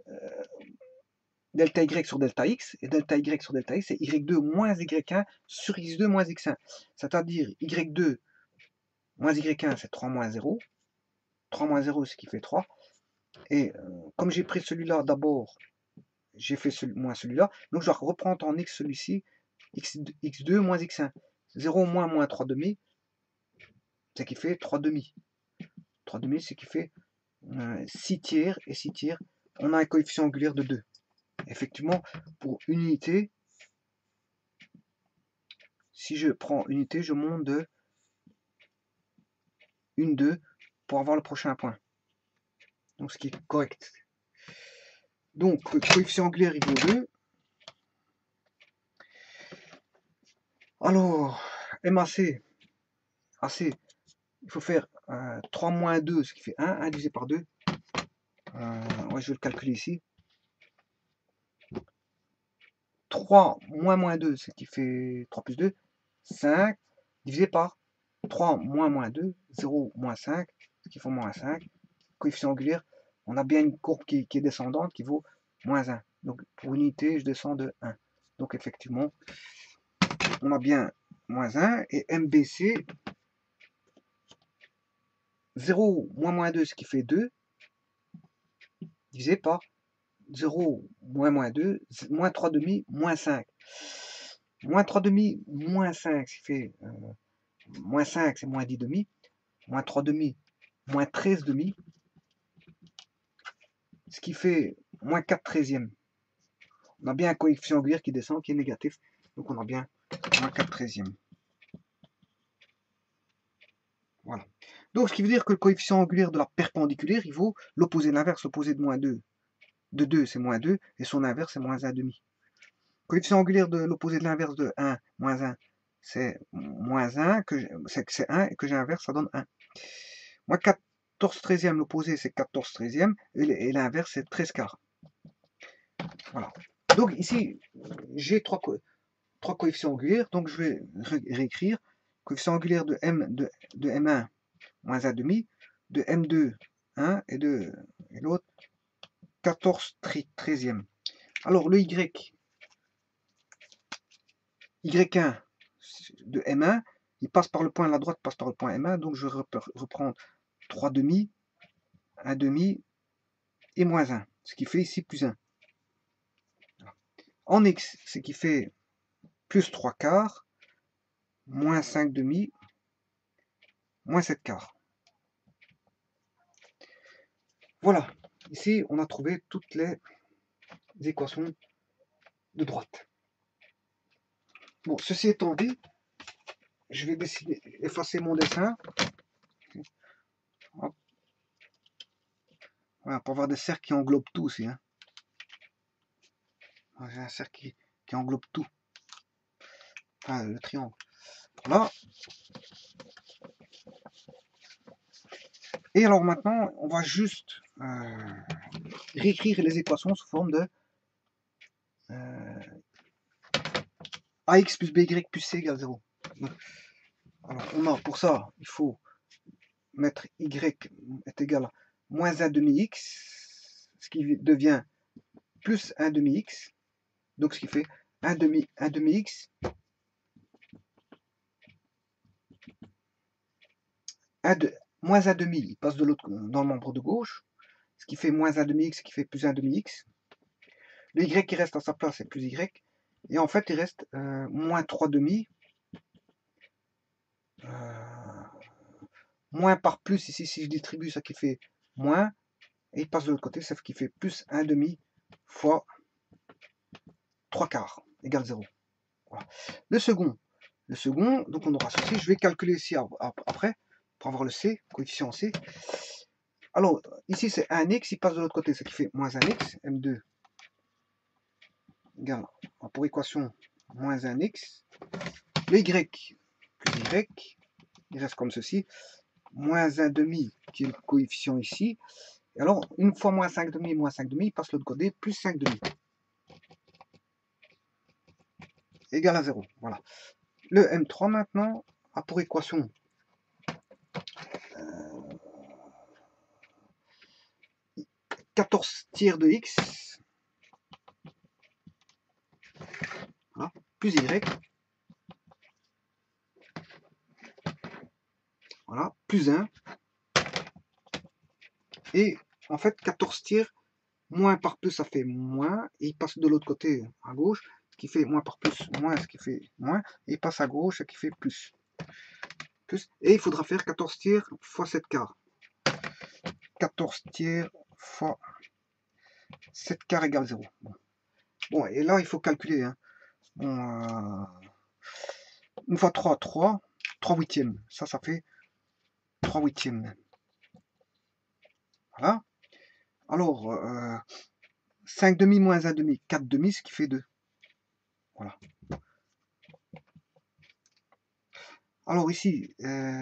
Delta Y sur delta X, et delta Y sur delta X, c'est Y2 moins Y1 sur X2 moins X1. C'est-à-dire Y2 moins Y1, c'est 3 moins 0. 3 moins 0, ce qui fait 3. Et comme j'ai pris celui-là d'abord, j'ai fait moins celui-là. Donc je dois reprendre en X celui-ci, X2 moins X1. 0 moins 3 demi, ce qui fait 3 demi. 3 demi, ce qui fait 6 tiers, et 6 tiers, on a un coefficient angulaire de 2. Effectivement, pour une unité, si je prends une unité, je monte de 1, 2 pour avoir le prochain point. Donc ce qui est correct. Donc coefficient angulaire il vaut 2. Alors, MAC, AC, il faut faire 3 moins 2, ce qui fait 1, 1 divisé par 2. Ouais, je vais le calculer ici. 3 moins 2, ce qui fait 3 plus 2, 5, divisé par 3 moins 2, 0 moins 5, ce qui fait moins 5. Coefficient angulaire, on a bien une courbe qui est descendante, qui vaut moins 1. Donc pour une unité, je descends de 1. Donc effectivement, on a bien moins 1, et MBC, 0 moins 2, ce qui fait 2, divisé par 0 moins 2, moins 3 demi, moins 5. Moins 3 demi, moins 5, ce qui fait moins 5, c'est moins 10 demi. Moins 3 demi, moins 13 demi. Ce qui fait moins 4 treizièmes. On a bien un coefficient angulaire qui descend, qui est négatif. Donc on a bien moins 4 treizièmes. Voilà. Donc ce qui veut dire que le coefficient angulaire de la perpendiculaire, il vaut l'opposé de l'inverse, l'opposé de moins 2. De 2, c'est moins 2, et son inverse, c'est moins 1,5. Coefficient angulaire de l'opposé de l'inverse de 1, moins 1, c'est moins 1, c'est 1, et que j'inverse, ça donne 1. Moins 14 treizièmes, l'opposé, c'est 14 treizièmes, et l'inverse, c'est 13 quarts. Voilà. Donc ici, j'ai trois coefficients angulaires, donc je vais réécrire. Coefficient angulaire de M1, moins 1,5, de M2, 1, et l'autre, 14 treizièmes. Alors le Y1 de M1, il passe par le point, la droite passe par le point M1, donc je vais reprendre 3 demi, 1 demi et moins 1, ce qui fait ici plus 1. En X, ce qui fait plus 3 quarts, moins 5 demi, moins 7 quarts. Voilà, ici on a trouvé toutes les équations de droite. Bon, ceci étant dit, je vais effacer mon dessin. Hop. Voilà, pour avoir des cercles qui englobent tout aussi. Hein. J'ai un cercle qui englobe tout. Enfin, le triangle. Voilà. Et alors maintenant, on va juste réécrire les équations sous forme de ax plus by plus c égale 0. Alors, pour ça, il faut mettre y est égal à moins 1 demi x, ce qui devient plus 1 demi x, donc ce qui fait 1 demi x, moins 1 demi, il passe de l'autre dans le membre de gauche, ce qui fait moins 1 demi x, ce qui fait plus 1 demi x. Le y qui reste à sa place, c'est plus y. Et en fait, il reste moins 3 demi. Moins par plus, ici, si je distribue, ça qui fait moins. Et il passe de l'autre côté, ça qui fait plus 1 demi fois 3 quarts, égale 0. Voilà. Le second, donc on aura ceci. Je vais calculer ici après, pour avoir le C, coefficient C. Alors, ici, c'est 1x, il passe de l'autre côté, ce qui fait moins 1x, M2 égale, pour équation, moins 1x. Le y plus y, il reste comme ceci, moins 1 demi, qui est le coefficient ici. Et alors, une fois moins 5 demi, il passe de l'autre côté, plus 5 demi. Égal à 0. Voilà. Le M3 maintenant a pour équation 14 tiers de x, voilà, plus y, voilà, plus 1, et en fait 14 tiers, moins par plus ça fait moins, et il passe de l'autre côté à gauche, ce qui fait moins par plus, moins, ce qui fait moins, et il passe à gauche, ce qui fait plus. Et il faudra faire 14 tiers fois 7 quarts. 14 tiers fois 7 quarts égale 0. Bon, et là il faut calculer. Hein. Bon, une fois 3, 3 huitièmes. Ça fait 3 huitièmes. Voilà. Alors, 5 demi moins 1 demi, 4 demi, ce qui fait 2. Voilà. Alors ici,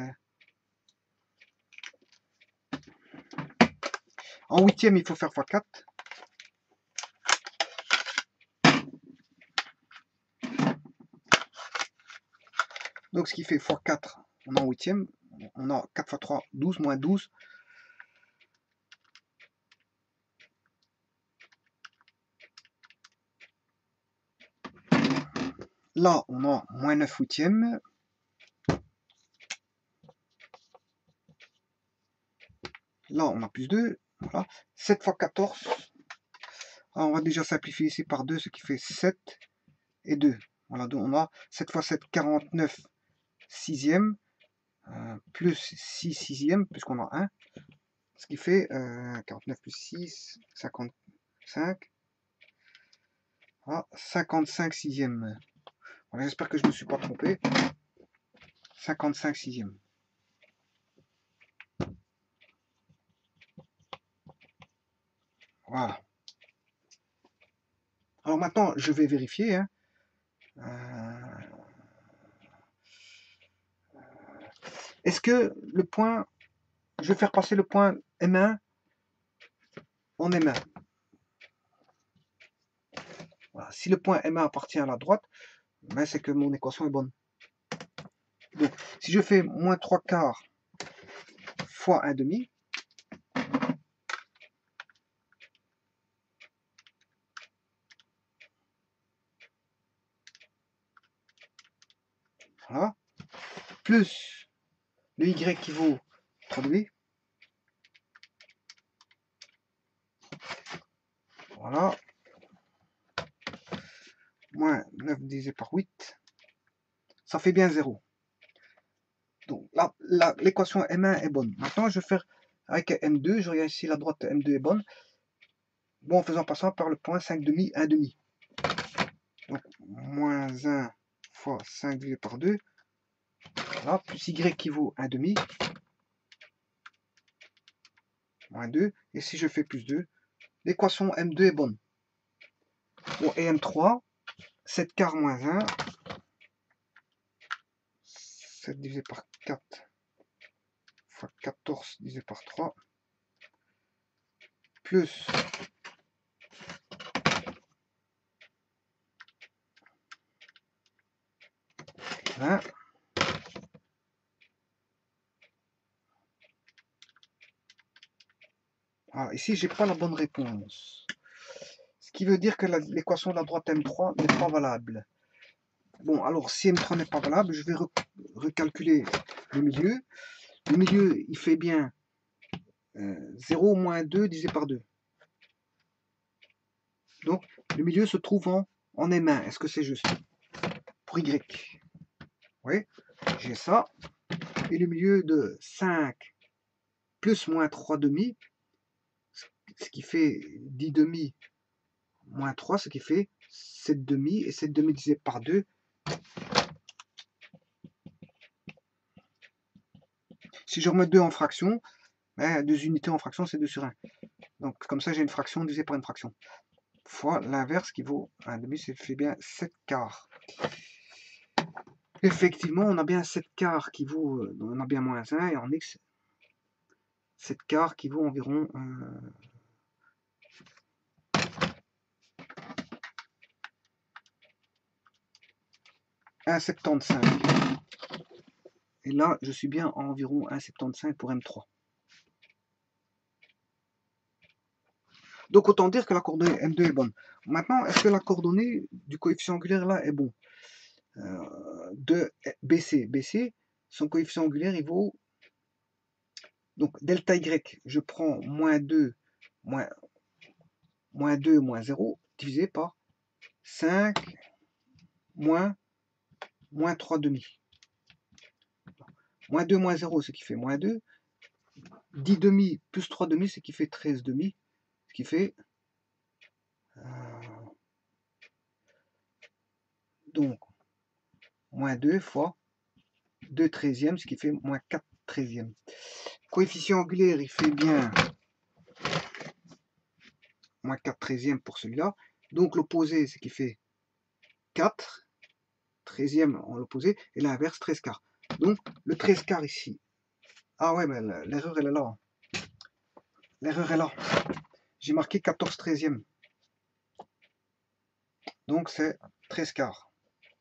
en huitième, il faut faire x 4. Donc ce qui fait x 4, on a en huitième, on a 4 x 3, 12, moins 12. Là, on a moins 9 huitièmes. Là, on a plus 2. Voilà. 7 x 14. Alors, on va déjà simplifier ici par 2, ce qui fait 7 et 2. Voilà, donc on a 7 x 7, 49 sixièmes, plus 6 sixièmes, puisqu'on a 1. Ce qui fait 49 plus 6, 55. Voilà, 55 sixièmes. Voilà, j'espère que je ne me suis pas trompé. 55 sixièmes. Voilà. Alors maintenant, je vais vérifier. Hein. Est-ce que le point, je vais faire passer le point M1 en M1. Voilà. Si le point M1 appartient à la droite, ben c'est que mon équation est bonne. Donc, si je fais moins 3 quarts fois 1 demi, Voilà. Plus le y qui vaut 3,5. Voilà. Moins 9 divisé par 8. Ça fait bien 0. Donc là, l'équation M1 est bonne. Maintenant, je vais faire avec M2. Je regarde ici la droite M2 est bonne. Bon, en faisant passant par le point 5 demi, 1 demi. Donc, moins 1 fois 5 divisé par 2. Voilà, plus y qui vaut 1 demi. Moins 2. Et si je fais plus 2, l'équation M2 est bonne. Bon, et M3, 7 quarts moins 1. 7 divisé par 4 fois 14 divisé par 3. Plus 20. Ah, ici, j'ai pas la bonne réponse. Ce qui veut dire que l'équation de la droite M3 n'est pas valable. Bon, alors si M3 n'est pas valable, je vais recalculer le milieu. Le milieu, il fait bien 0 moins 2 divisé par 2. Donc, le milieu se trouve en M1. Est-ce que c'est juste? Pour Y. Oui, j'ai ça. Et le milieu de 5 plus moins 3 demi, ce qui fait 10 demi moins 3, ce qui fait 7 demi. Et 7 demi divisé par 2. Si je remets 2 en fraction, 2 unités en fraction, c'est 2 sur 1. Donc, comme ça, j'ai une fraction divisée par une fraction. Fois l'inverse qui vaut 1 demi, ça fait bien 7 quarts. Effectivement, on a bien 7 quarts qui vaut, on a bien moins 1, et en x, 7 quarts qui vaut environ 1,75. Et là, je suis bien à environ 1,75 pour M3. Donc autant dire que la coordonnée M2 est bonne. Maintenant, est-ce que la coordonnée du coefficient angulaire là est bon? De BC. BC, son coefficient angulaire, il vaut... Donc delta Y, je prends moins 2, moins 0, divisé par 5, moins 3 demi. Moins 2, moins 0, ce qui fait moins 2. 10 demi plus 3 demi, ce qui fait 13 demi. Ce qui fait... donc, moins 2 fois 2 treizièmes, ce qui fait moins 4 treizièmes. Coefficient angulaire, il fait bien moins 4 treizièmes pour celui-là. Donc l'opposé, ce qui fait 4 treizièmes en l'opposé, et l'inverse 13 quarts. Donc le 13 quarts ici. Ah ouais, mais l'erreur elle est là. L'erreur est là. J'ai marqué 14 treizièmes. Donc c'est 13 quarts.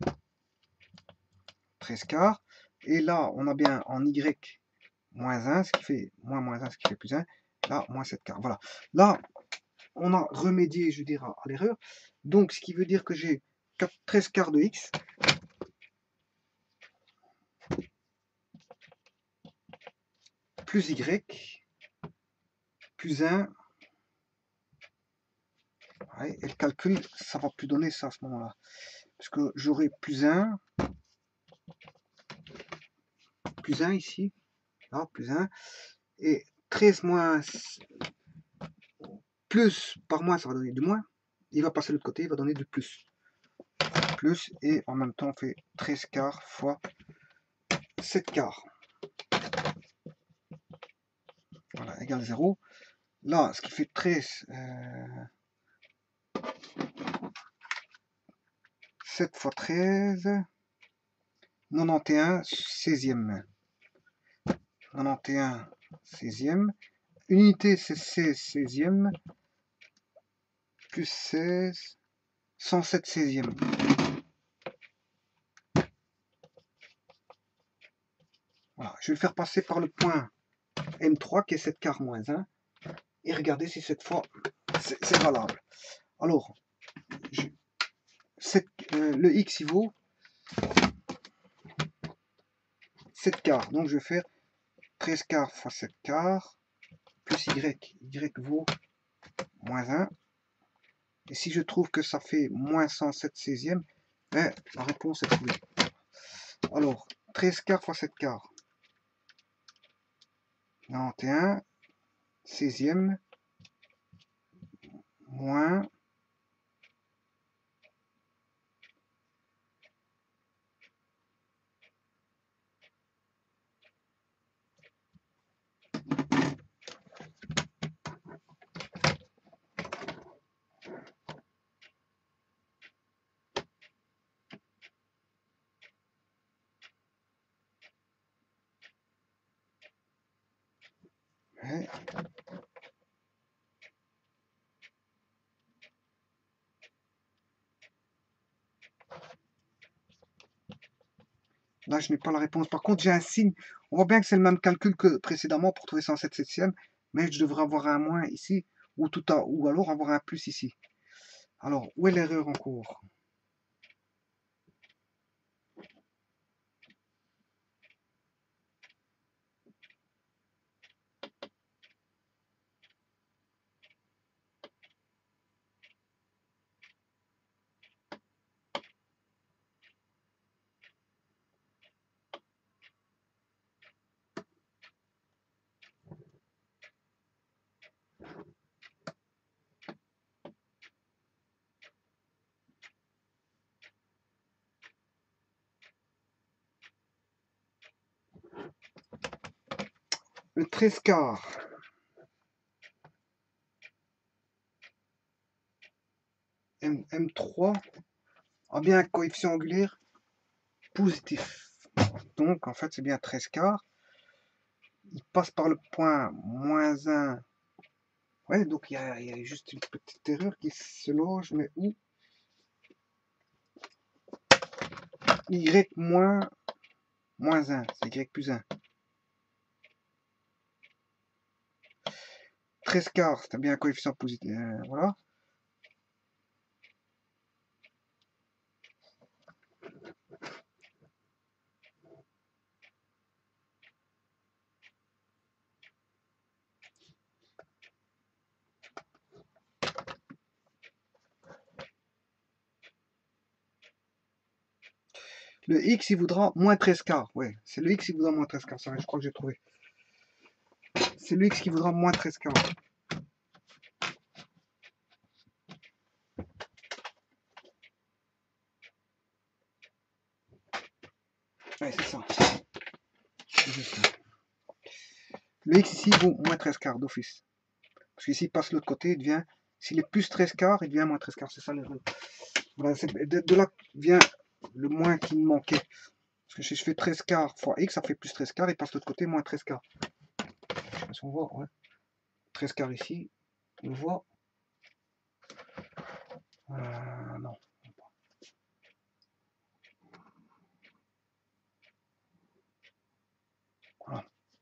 13 quarts. Et là, on a bien en Y moins 1, ce qui fait moins 1, ce qui fait plus 1. Là, moins 7 quarts. Voilà. Là, on a remédié, je dirais, à l'erreur. Donc, ce qui veut dire que j'ai 13 quarts de X. Plus Y. Plus 1. Ouais, et le calcul, ça va plus donner ça à ce moment-là. Parce que j'aurai plus 1 ici. Là, plus 1. Et 13 moins... Plus par moins, ça va donner du moins. Il va passer de l'autre côté, il va donner du plus. Plus, et en même temps, on fait 13 quarts fois 7 quarts. Voilà, égale 0. Là, ce qui fait 13... 7 fois 13... 91 16e. 91 16e. Unité, c'est 16 16e. Plus 16... 107 16e. Voilà, je vais le faire passer par le point M3 qui est 7 quarts moins 1. Et regardez si cette fois c'est valable. Alors, le X il vaut 7 quarts. Donc je vais faire 13 quarts fois 7 quarts plus y. Y vaut moins 1. Et si je trouve que ça fait moins 107 16e, ben, la réponse est trouvée. Alors, 13 quarts fois 7 quarts. 91 16e moins ouais. Là, je n'ai pas la réponse. Par contre, j'ai un signe. On voit bien que c'est le même calcul que précédemment pour trouver 107 septième, mais je devrais avoir un moins ici, ou alors avoir un plus ici. Alors, où est l'erreur en cours? Le 13 quarts. M3 a bien un coefficient angulaire positif. Donc, en fait, c'est bien 13 quarts. Il passe par le point moins 1. Ouais, donc il y a juste une petite erreur qui se loge, mais où? Y moins 1, c'est Y plus 1. 13 quarts, c'est bien un coefficient positif. Voilà. Le X, il voudra moins 13 quarts. Ouais, c'est le X qui voudra moins 13 quarts. Ça, je crois que j'ai trouvé. C'est le X qui voudra moins 13 quarts. Ouais, c'est ça. Le X ici vaut moins 13 quarts d'office. Parce qu'ici, il passe de l'autre côté, il devient. S'il est plus 13 quarts, il devient moins 13 quarts. C'est ça l'erreur. Voilà, de là vient le moins qui me manquait. Parce que si je fais 13 quarts fois X, ça fait plus 13 quarts, il passe de l'autre côté, moins 13 quarts. Je sais pas si on voit, ouais. 13 quarts ici, on voit. Non. Voilà.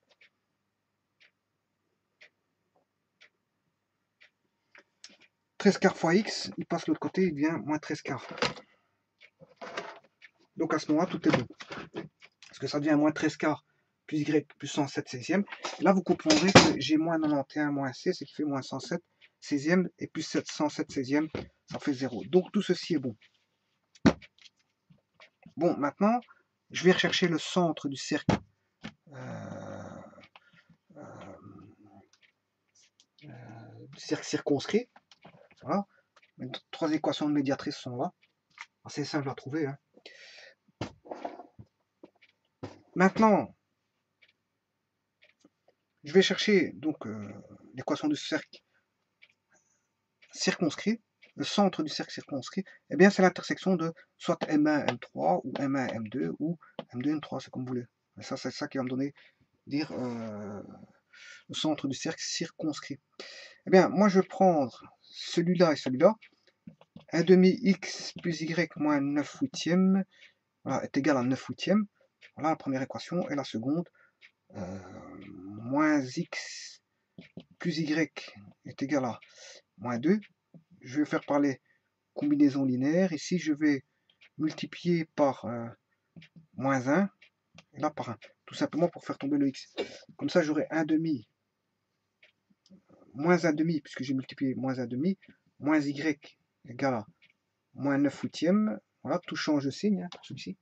13 quarts fois X, il passe de l'autre côté, il devient moins 13 quarts. Donc à ce moment-là, tout est bon. Parce que ça devient moins 13 quarts plus Y plus 107 16e. Là, vous comprendrez que j'ai moins 91 moins C, ce qui fait moins 107 16e, et plus 107 16e, ça fait 0. Donc tout ceci est bon. Bon, maintenant, je vais rechercher le centre du cercle. Du cercle circonscrit. Voilà. Les 3 équations de médiatrice sont là. C'est simple à trouver. Hein. Maintenant, je vais chercher donc l'équation du cercle circonscrit. Le centre du cercle circonscrit, eh bien c'est l'intersection de soit M1, M3, ou M1, M2, ou M2, M3, c'est comme vous voulez. Et ça, c'est ça qui va me donner, dire le centre du cercle circonscrit. Eh bien, moi je vais prendre celui-là et celui-là. 1 demi x plus y moins 9 huitièmes voilà, est égal à 9 huitièmes. Voilà la première équation. Et la seconde, moins x plus y est égal à moins 2. Je vais faire par les combinaisons linéaires. Ici, je vais multiplier par moins 1. Et là, par 1. Tout simplement pour faire tomber le x. Comme ça, j'aurai 1 demi, moins 1 demi, puisque j'ai multiplié moins 1 demi, moins y égale à moins 9 huitièmes. Voilà, tout change de signe, hein, pour celui-ci.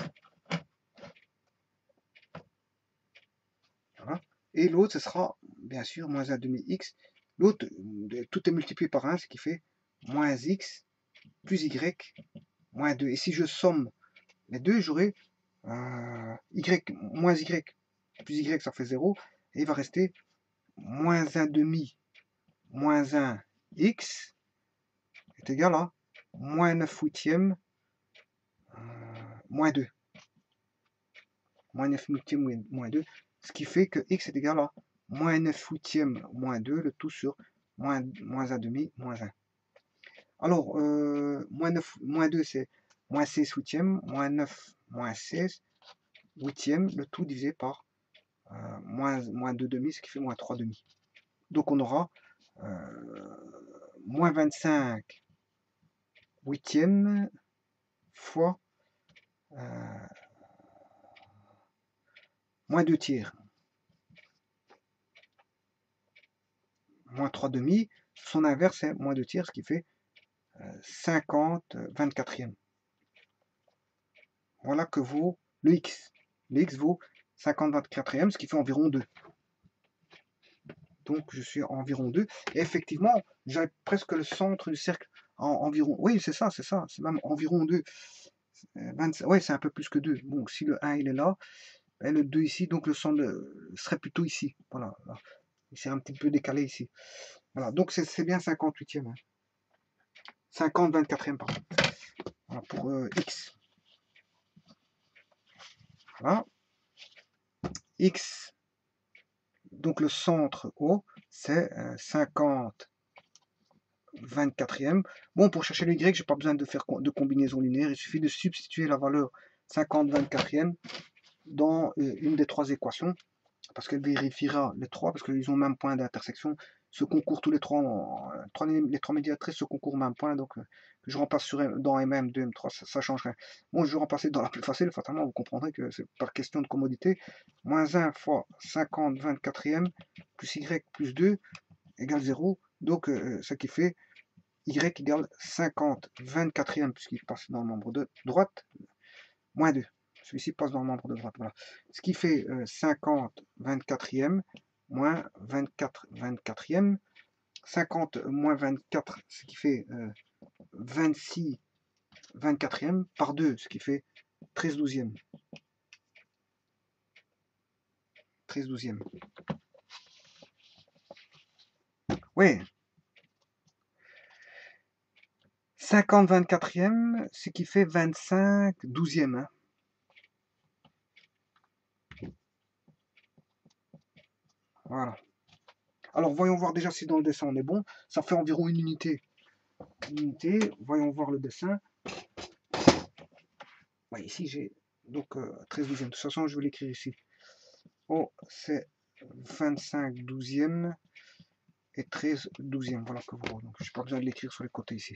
Voilà. Et l'autre, ce sera, bien sûr, moins 1 demi x. L'autre, tout est multiplié par 1, ce qui fait moins x plus y moins 2. Et si je somme les deux, j'aurai y moins y plus y, ça fait 0. Et il va rester moins 1 demi moins 1 x est égal à moins 9 huitièmes moins 2. Moins 9 huitièmes moins 2. Ce qui fait que x est égal à moins 9 huitièmes moins 2, le tout sur moins 1 demi moins 1. Alors, moins 2, c'est moins 16 huitièmes, moins 9, moins 16 huitièmes, le tout divisé par moins 2 demi, ce qui fait moins 3 demi. Donc, on aura moins 25 huitièmes fois moins 2 tiers. Moins 3 demi, son inverse c'est moins 2 tiers, ce qui fait 50 24e. Voilà que vaut le x. Le x vaut 50 24e, ce qui fait environ 2. Donc je suis à environ 2. Et effectivement, j'avais presque le centre du cercle en environ. Oui, c'est ça, c'est même environ 2. 25, ouais, c'est un peu plus que 2. Donc si le 1 il est là, et le 2 ici, donc le centre serait plutôt ici. Voilà. Il s'est un petit peu décalé ici. Voilà, donc c'est bien 58e. Hein. 50 24e, pardon. Voilà, pour x. Voilà. X, donc le centre O, c'est 50 24e. Bon, pour chercher le Y, j'ai pas besoin de faire de combinaison linéaire, il suffit de substituer la valeur 50 24e dans une des trois équations, parce qu'elle vérifiera les trois, parce qu'ils ont le même point d'intersection, se concourent tous les trois, les trois médiatrices se concourent au même point, donc que je remplace dans MM2, M3, ça change rien. Bon, je vais remplacer dans la plus facile, fatalement, vous comprendrez que c'est par question de commodité. Moins 1 fois 50 24e, plus Y plus 2, égale 0, donc ce qui fait Y égale 50 24e, puisqu'il passe dans le membre de droite, moins 2. Celui-ci passe dans le membre de droite. Voilà. Ce qui fait 50 24e moins 24 24e. 50 moins 24, ce qui fait 26 24e par 2, ce qui fait 13 12e. 13 12e. Oui. 50 24e, ce qui fait 25 12e. Hein. Voilà. Alors, voyons voir déjà si dans le dessin on est bon. Ça fait environ une unité. Voyons voir le dessin. Ouais, ici, j'ai donc 13 12e. De toute façon, je vais l'écrire ici. Oh, c'est 25 12e et 13 12e. Voilà que vous. Donc, je n'ai pas besoin de l'écrire sur les côtés ici.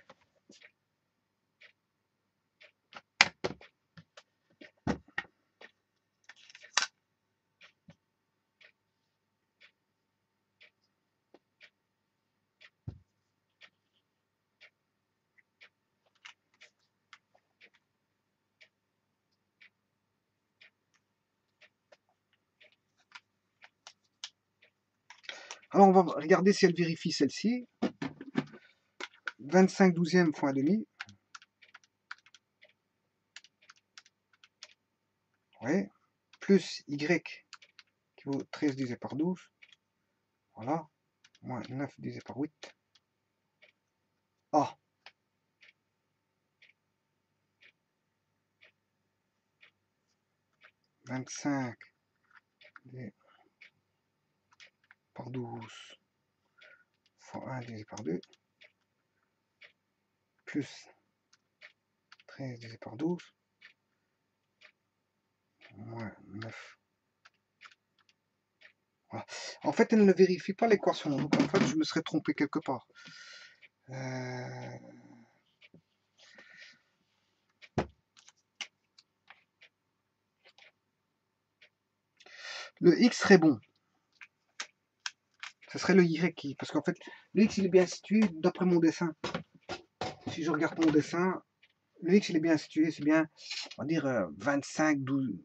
Alors, on va regarder si elle vérifie celle-ci. 25 12e fois 1,5. Oui. Plus Y qui vaut 13 divisé par 12. Voilà. Moins 9 divisé par 8. A. « 25 par 12 fois 1 divisé par 2 plus 13 divisé par 12 moins 9. Voilà. En fait, elle ne vérifie pas l'équation, donc en fait, je me serais trompé quelque part. le X serait bon. Ce serait le Y qui... Parce qu'en fait, le X, il est bien situé d'après mon dessin. Si je regarde mon dessin, le X, il est bien situé. C'est bien, on va dire, 25, 12...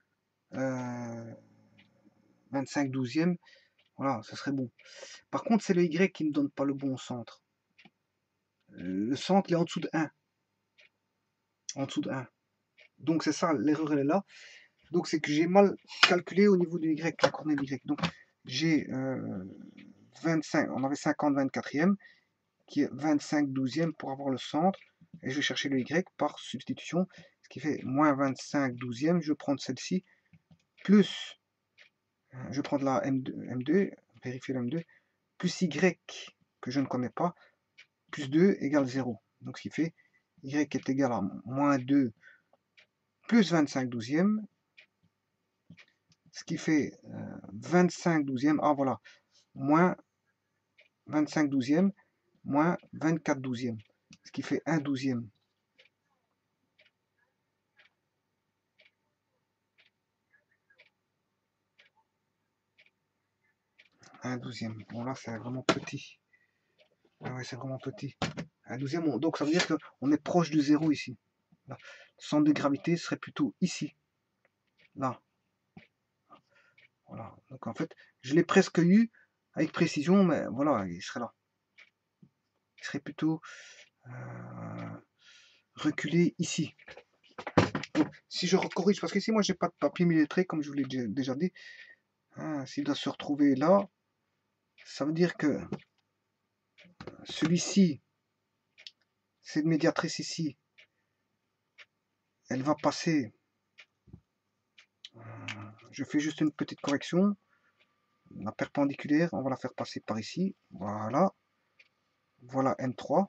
25 douzième. Voilà, ce serait bon. Par contre, c'est le Y qui ne me donne pas le bon centre. Le centre, il est en dessous de 1. En dessous de 1. Donc, c'est ça, l'erreur, elle est là. Donc, c'est que j'ai mal calculé au niveau du Y, la coordonnée de Y. Donc, j'ai 25, on avait 50 24e, qui est 25 douzième pour avoir le centre. Et je vais chercher le Y par substitution. Ce qui fait moins 25 douzième. Je vais prendre celle-ci. Plus, je vais prendre la M2, vérifier la M2. Plus Y, que je ne connais pas. Plus 2 égale 0. Donc, ce qui fait Y est égal à moins 2 plus 25 douzième. Ce qui fait 25 douzième. Ah, voilà. Moins 25 douzième moins 24 douzième. Ce qui fait 1 douzième. 1 douzième. Bon, là, c'est vraiment petit. Ah ouais, c'est vraiment petit. 1 douzième. Donc, ça veut dire qu'on est proche du 0 ici. Là. Le centre de gravité serait plutôt ici. Là. Voilà. Donc, en fait, je l'ai presque eu avec précision, mais voilà, il serait là. Il serait plutôt reculé ici. Donc, si je corrige, parce qu'ici, moi, j'ai pas de papier millétré, comme je vous l'ai déjà dit. Hein, s'il doit se retrouver là, ça veut dire que celui-ci, cette médiatrice ici, elle va passer. Je fais juste une petite correction. La perpendiculaire, on va la faire passer par ici. Voilà. Voilà M3.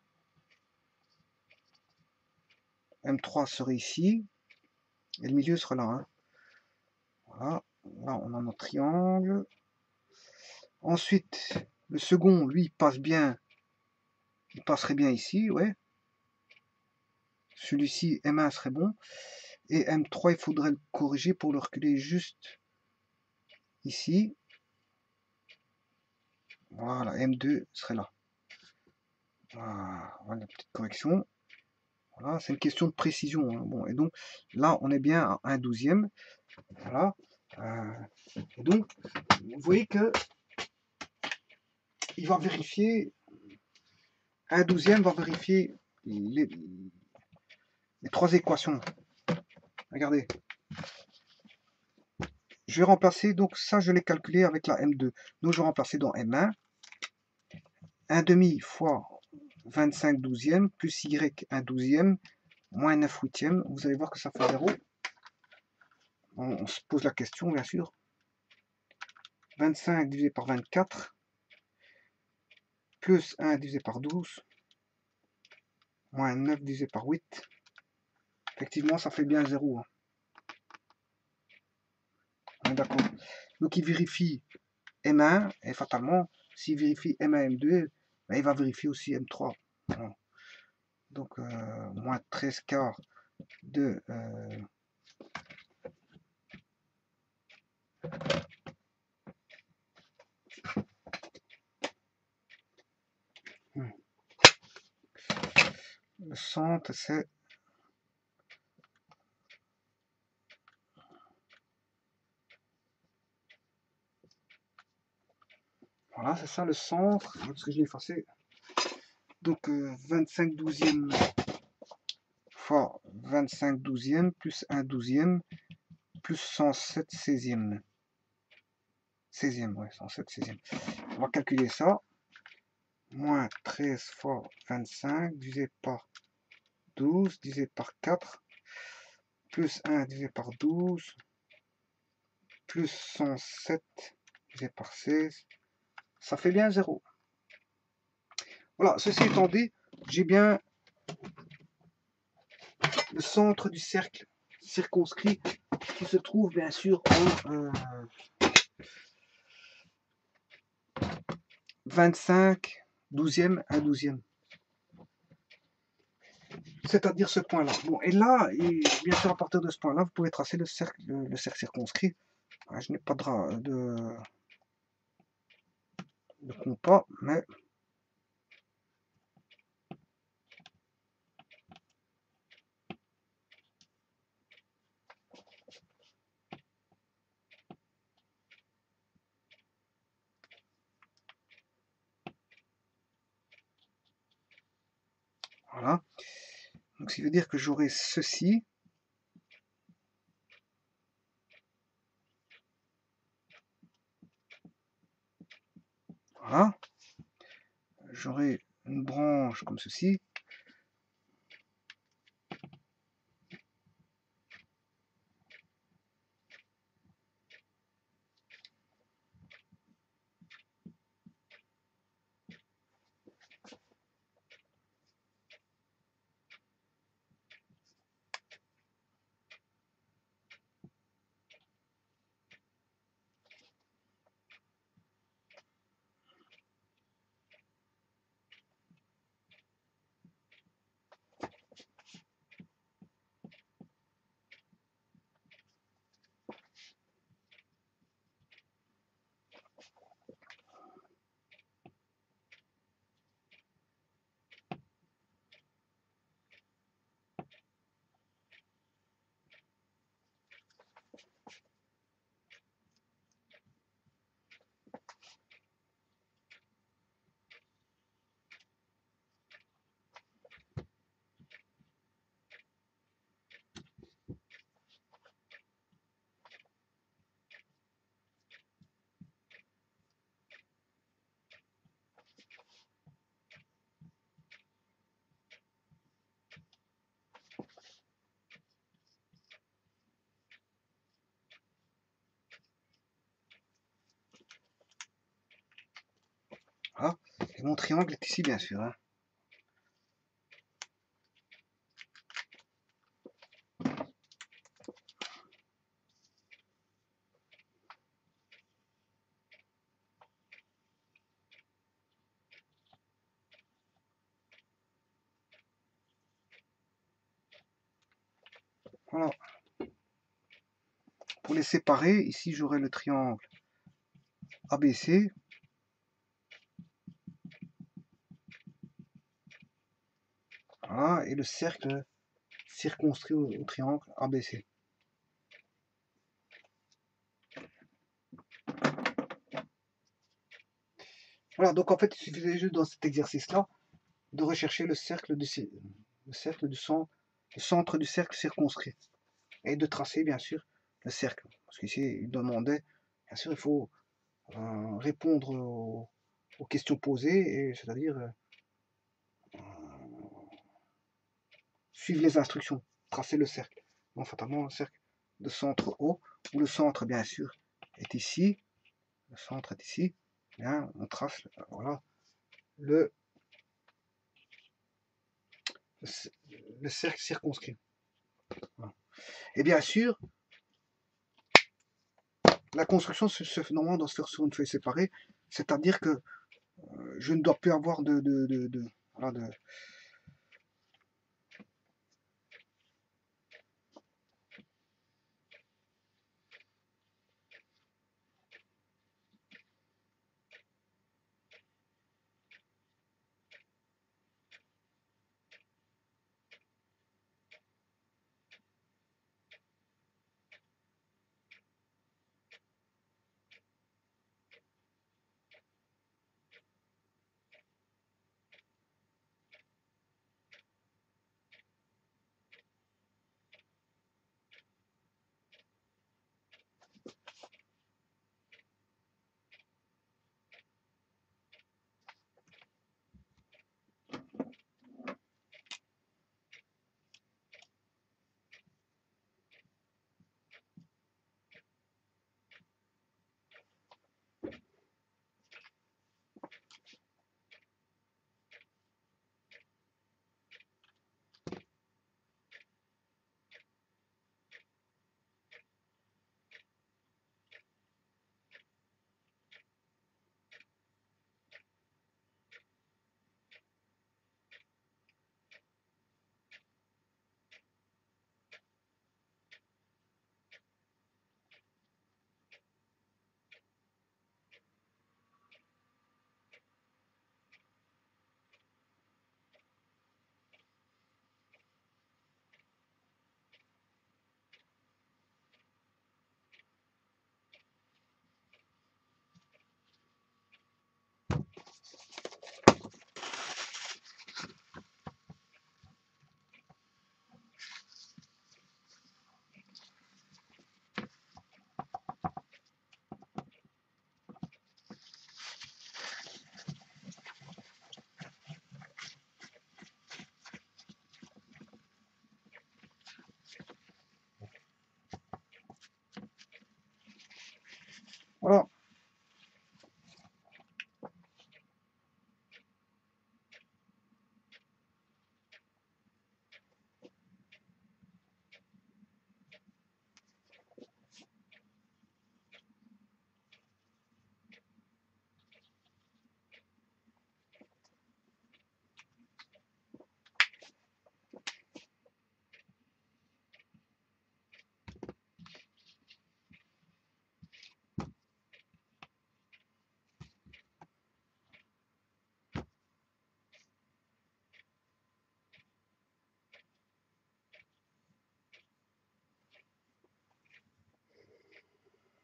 M3 serait ici. Et le milieu sera là. Hein. Voilà. Là, on a notre triangle. Ensuite, le second, lui, passe bien. Il passerait bien ici, ouais. Celui-ci, M1 serait bon. Et M3, il faudrait le corriger pour le reculer juste ici. Voilà, M2 serait là. Voilà, la petite correction. Voilà, c'est une question de précision. Hein. Bon, et donc, là, on est bien à 1 douzième. Voilà. Et donc, vous voyez que il va vérifier, 1 douzième va vérifier les 3 équations. Regardez. Je vais remplacer, donc ça, je l'ai calculé avec la M2. Donc, je vais remplacer dans M1. 1 demi fois 25 douzième plus Y 1 douzième moins 9 huitième. Vous allez voir que ça fait 0. On se pose la question, bien sûr. 25 divisé par 24 plus 1 divisé par 12 moins 9 divisé par 8. Effectivement, ça fait bien 0. Hein. On est d'accord. Donc, il vérifie M1 et fatalement, s'il vérifie M1 M2, ben, il va vérifier aussi M3. Voilà. Donc, moins 13 quarts de... Le centre, c'est... Voilà, c'est ça le centre, parce que je l'ai effacé. Donc 25 douzième fois 25 douzième plus 1 douzième plus 107 16e. 16e, ouais, 107 16e. On va calculer ça. Moins 13 fois 25 divisé par 12 divisé par 4 plus 1 divisé par 12 plus 107 divisé par 16. Ça fait bien 0. Voilà, ceci étant dit, j'ai bien le centre du cercle circonscrit qui se trouve bien sûr en 25 douzième, 1 douzième. C'est-à-dire ce point-là. Bon, et là, et bien sûr, à partir de ce point-là, vous pouvez tracer le cercle circonscrit. Je n'ai pas de compas, mais voilà. Donc, ça veut dire que j'aurai ceci. Voilà. J'aurai une branche comme ceci. Voilà. Et mon triangle est ici, bien sûr. Hein. Voilà. Pour les séparer, ici j'aurai le triangle ABC. Voilà, et le cercle circonscrit au triangle ABC. Voilà, donc en fait, il suffisait juste dans cet exercice-là de rechercher le cercle du le centre du cercle circonscrit et de tracer bien sûr le cercle. Parce qu'ici, il demandait, bien sûr, il faut répondre aux questions posées, c'est-à-dire suivre les instructions, tracer le cercle. Donc fatalement, le cercle de centre O, où le centre, bien sûr, est ici, le centre est ici, bien, on trace, voilà, le, le cercle circonscrit. Voilà. Et bien sûr, la construction normalement doit se faire sur une feuille séparée, c'est-à-dire que je ne dois plus avoir voilà, Voilà.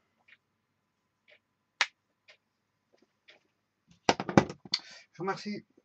Je vous remercie.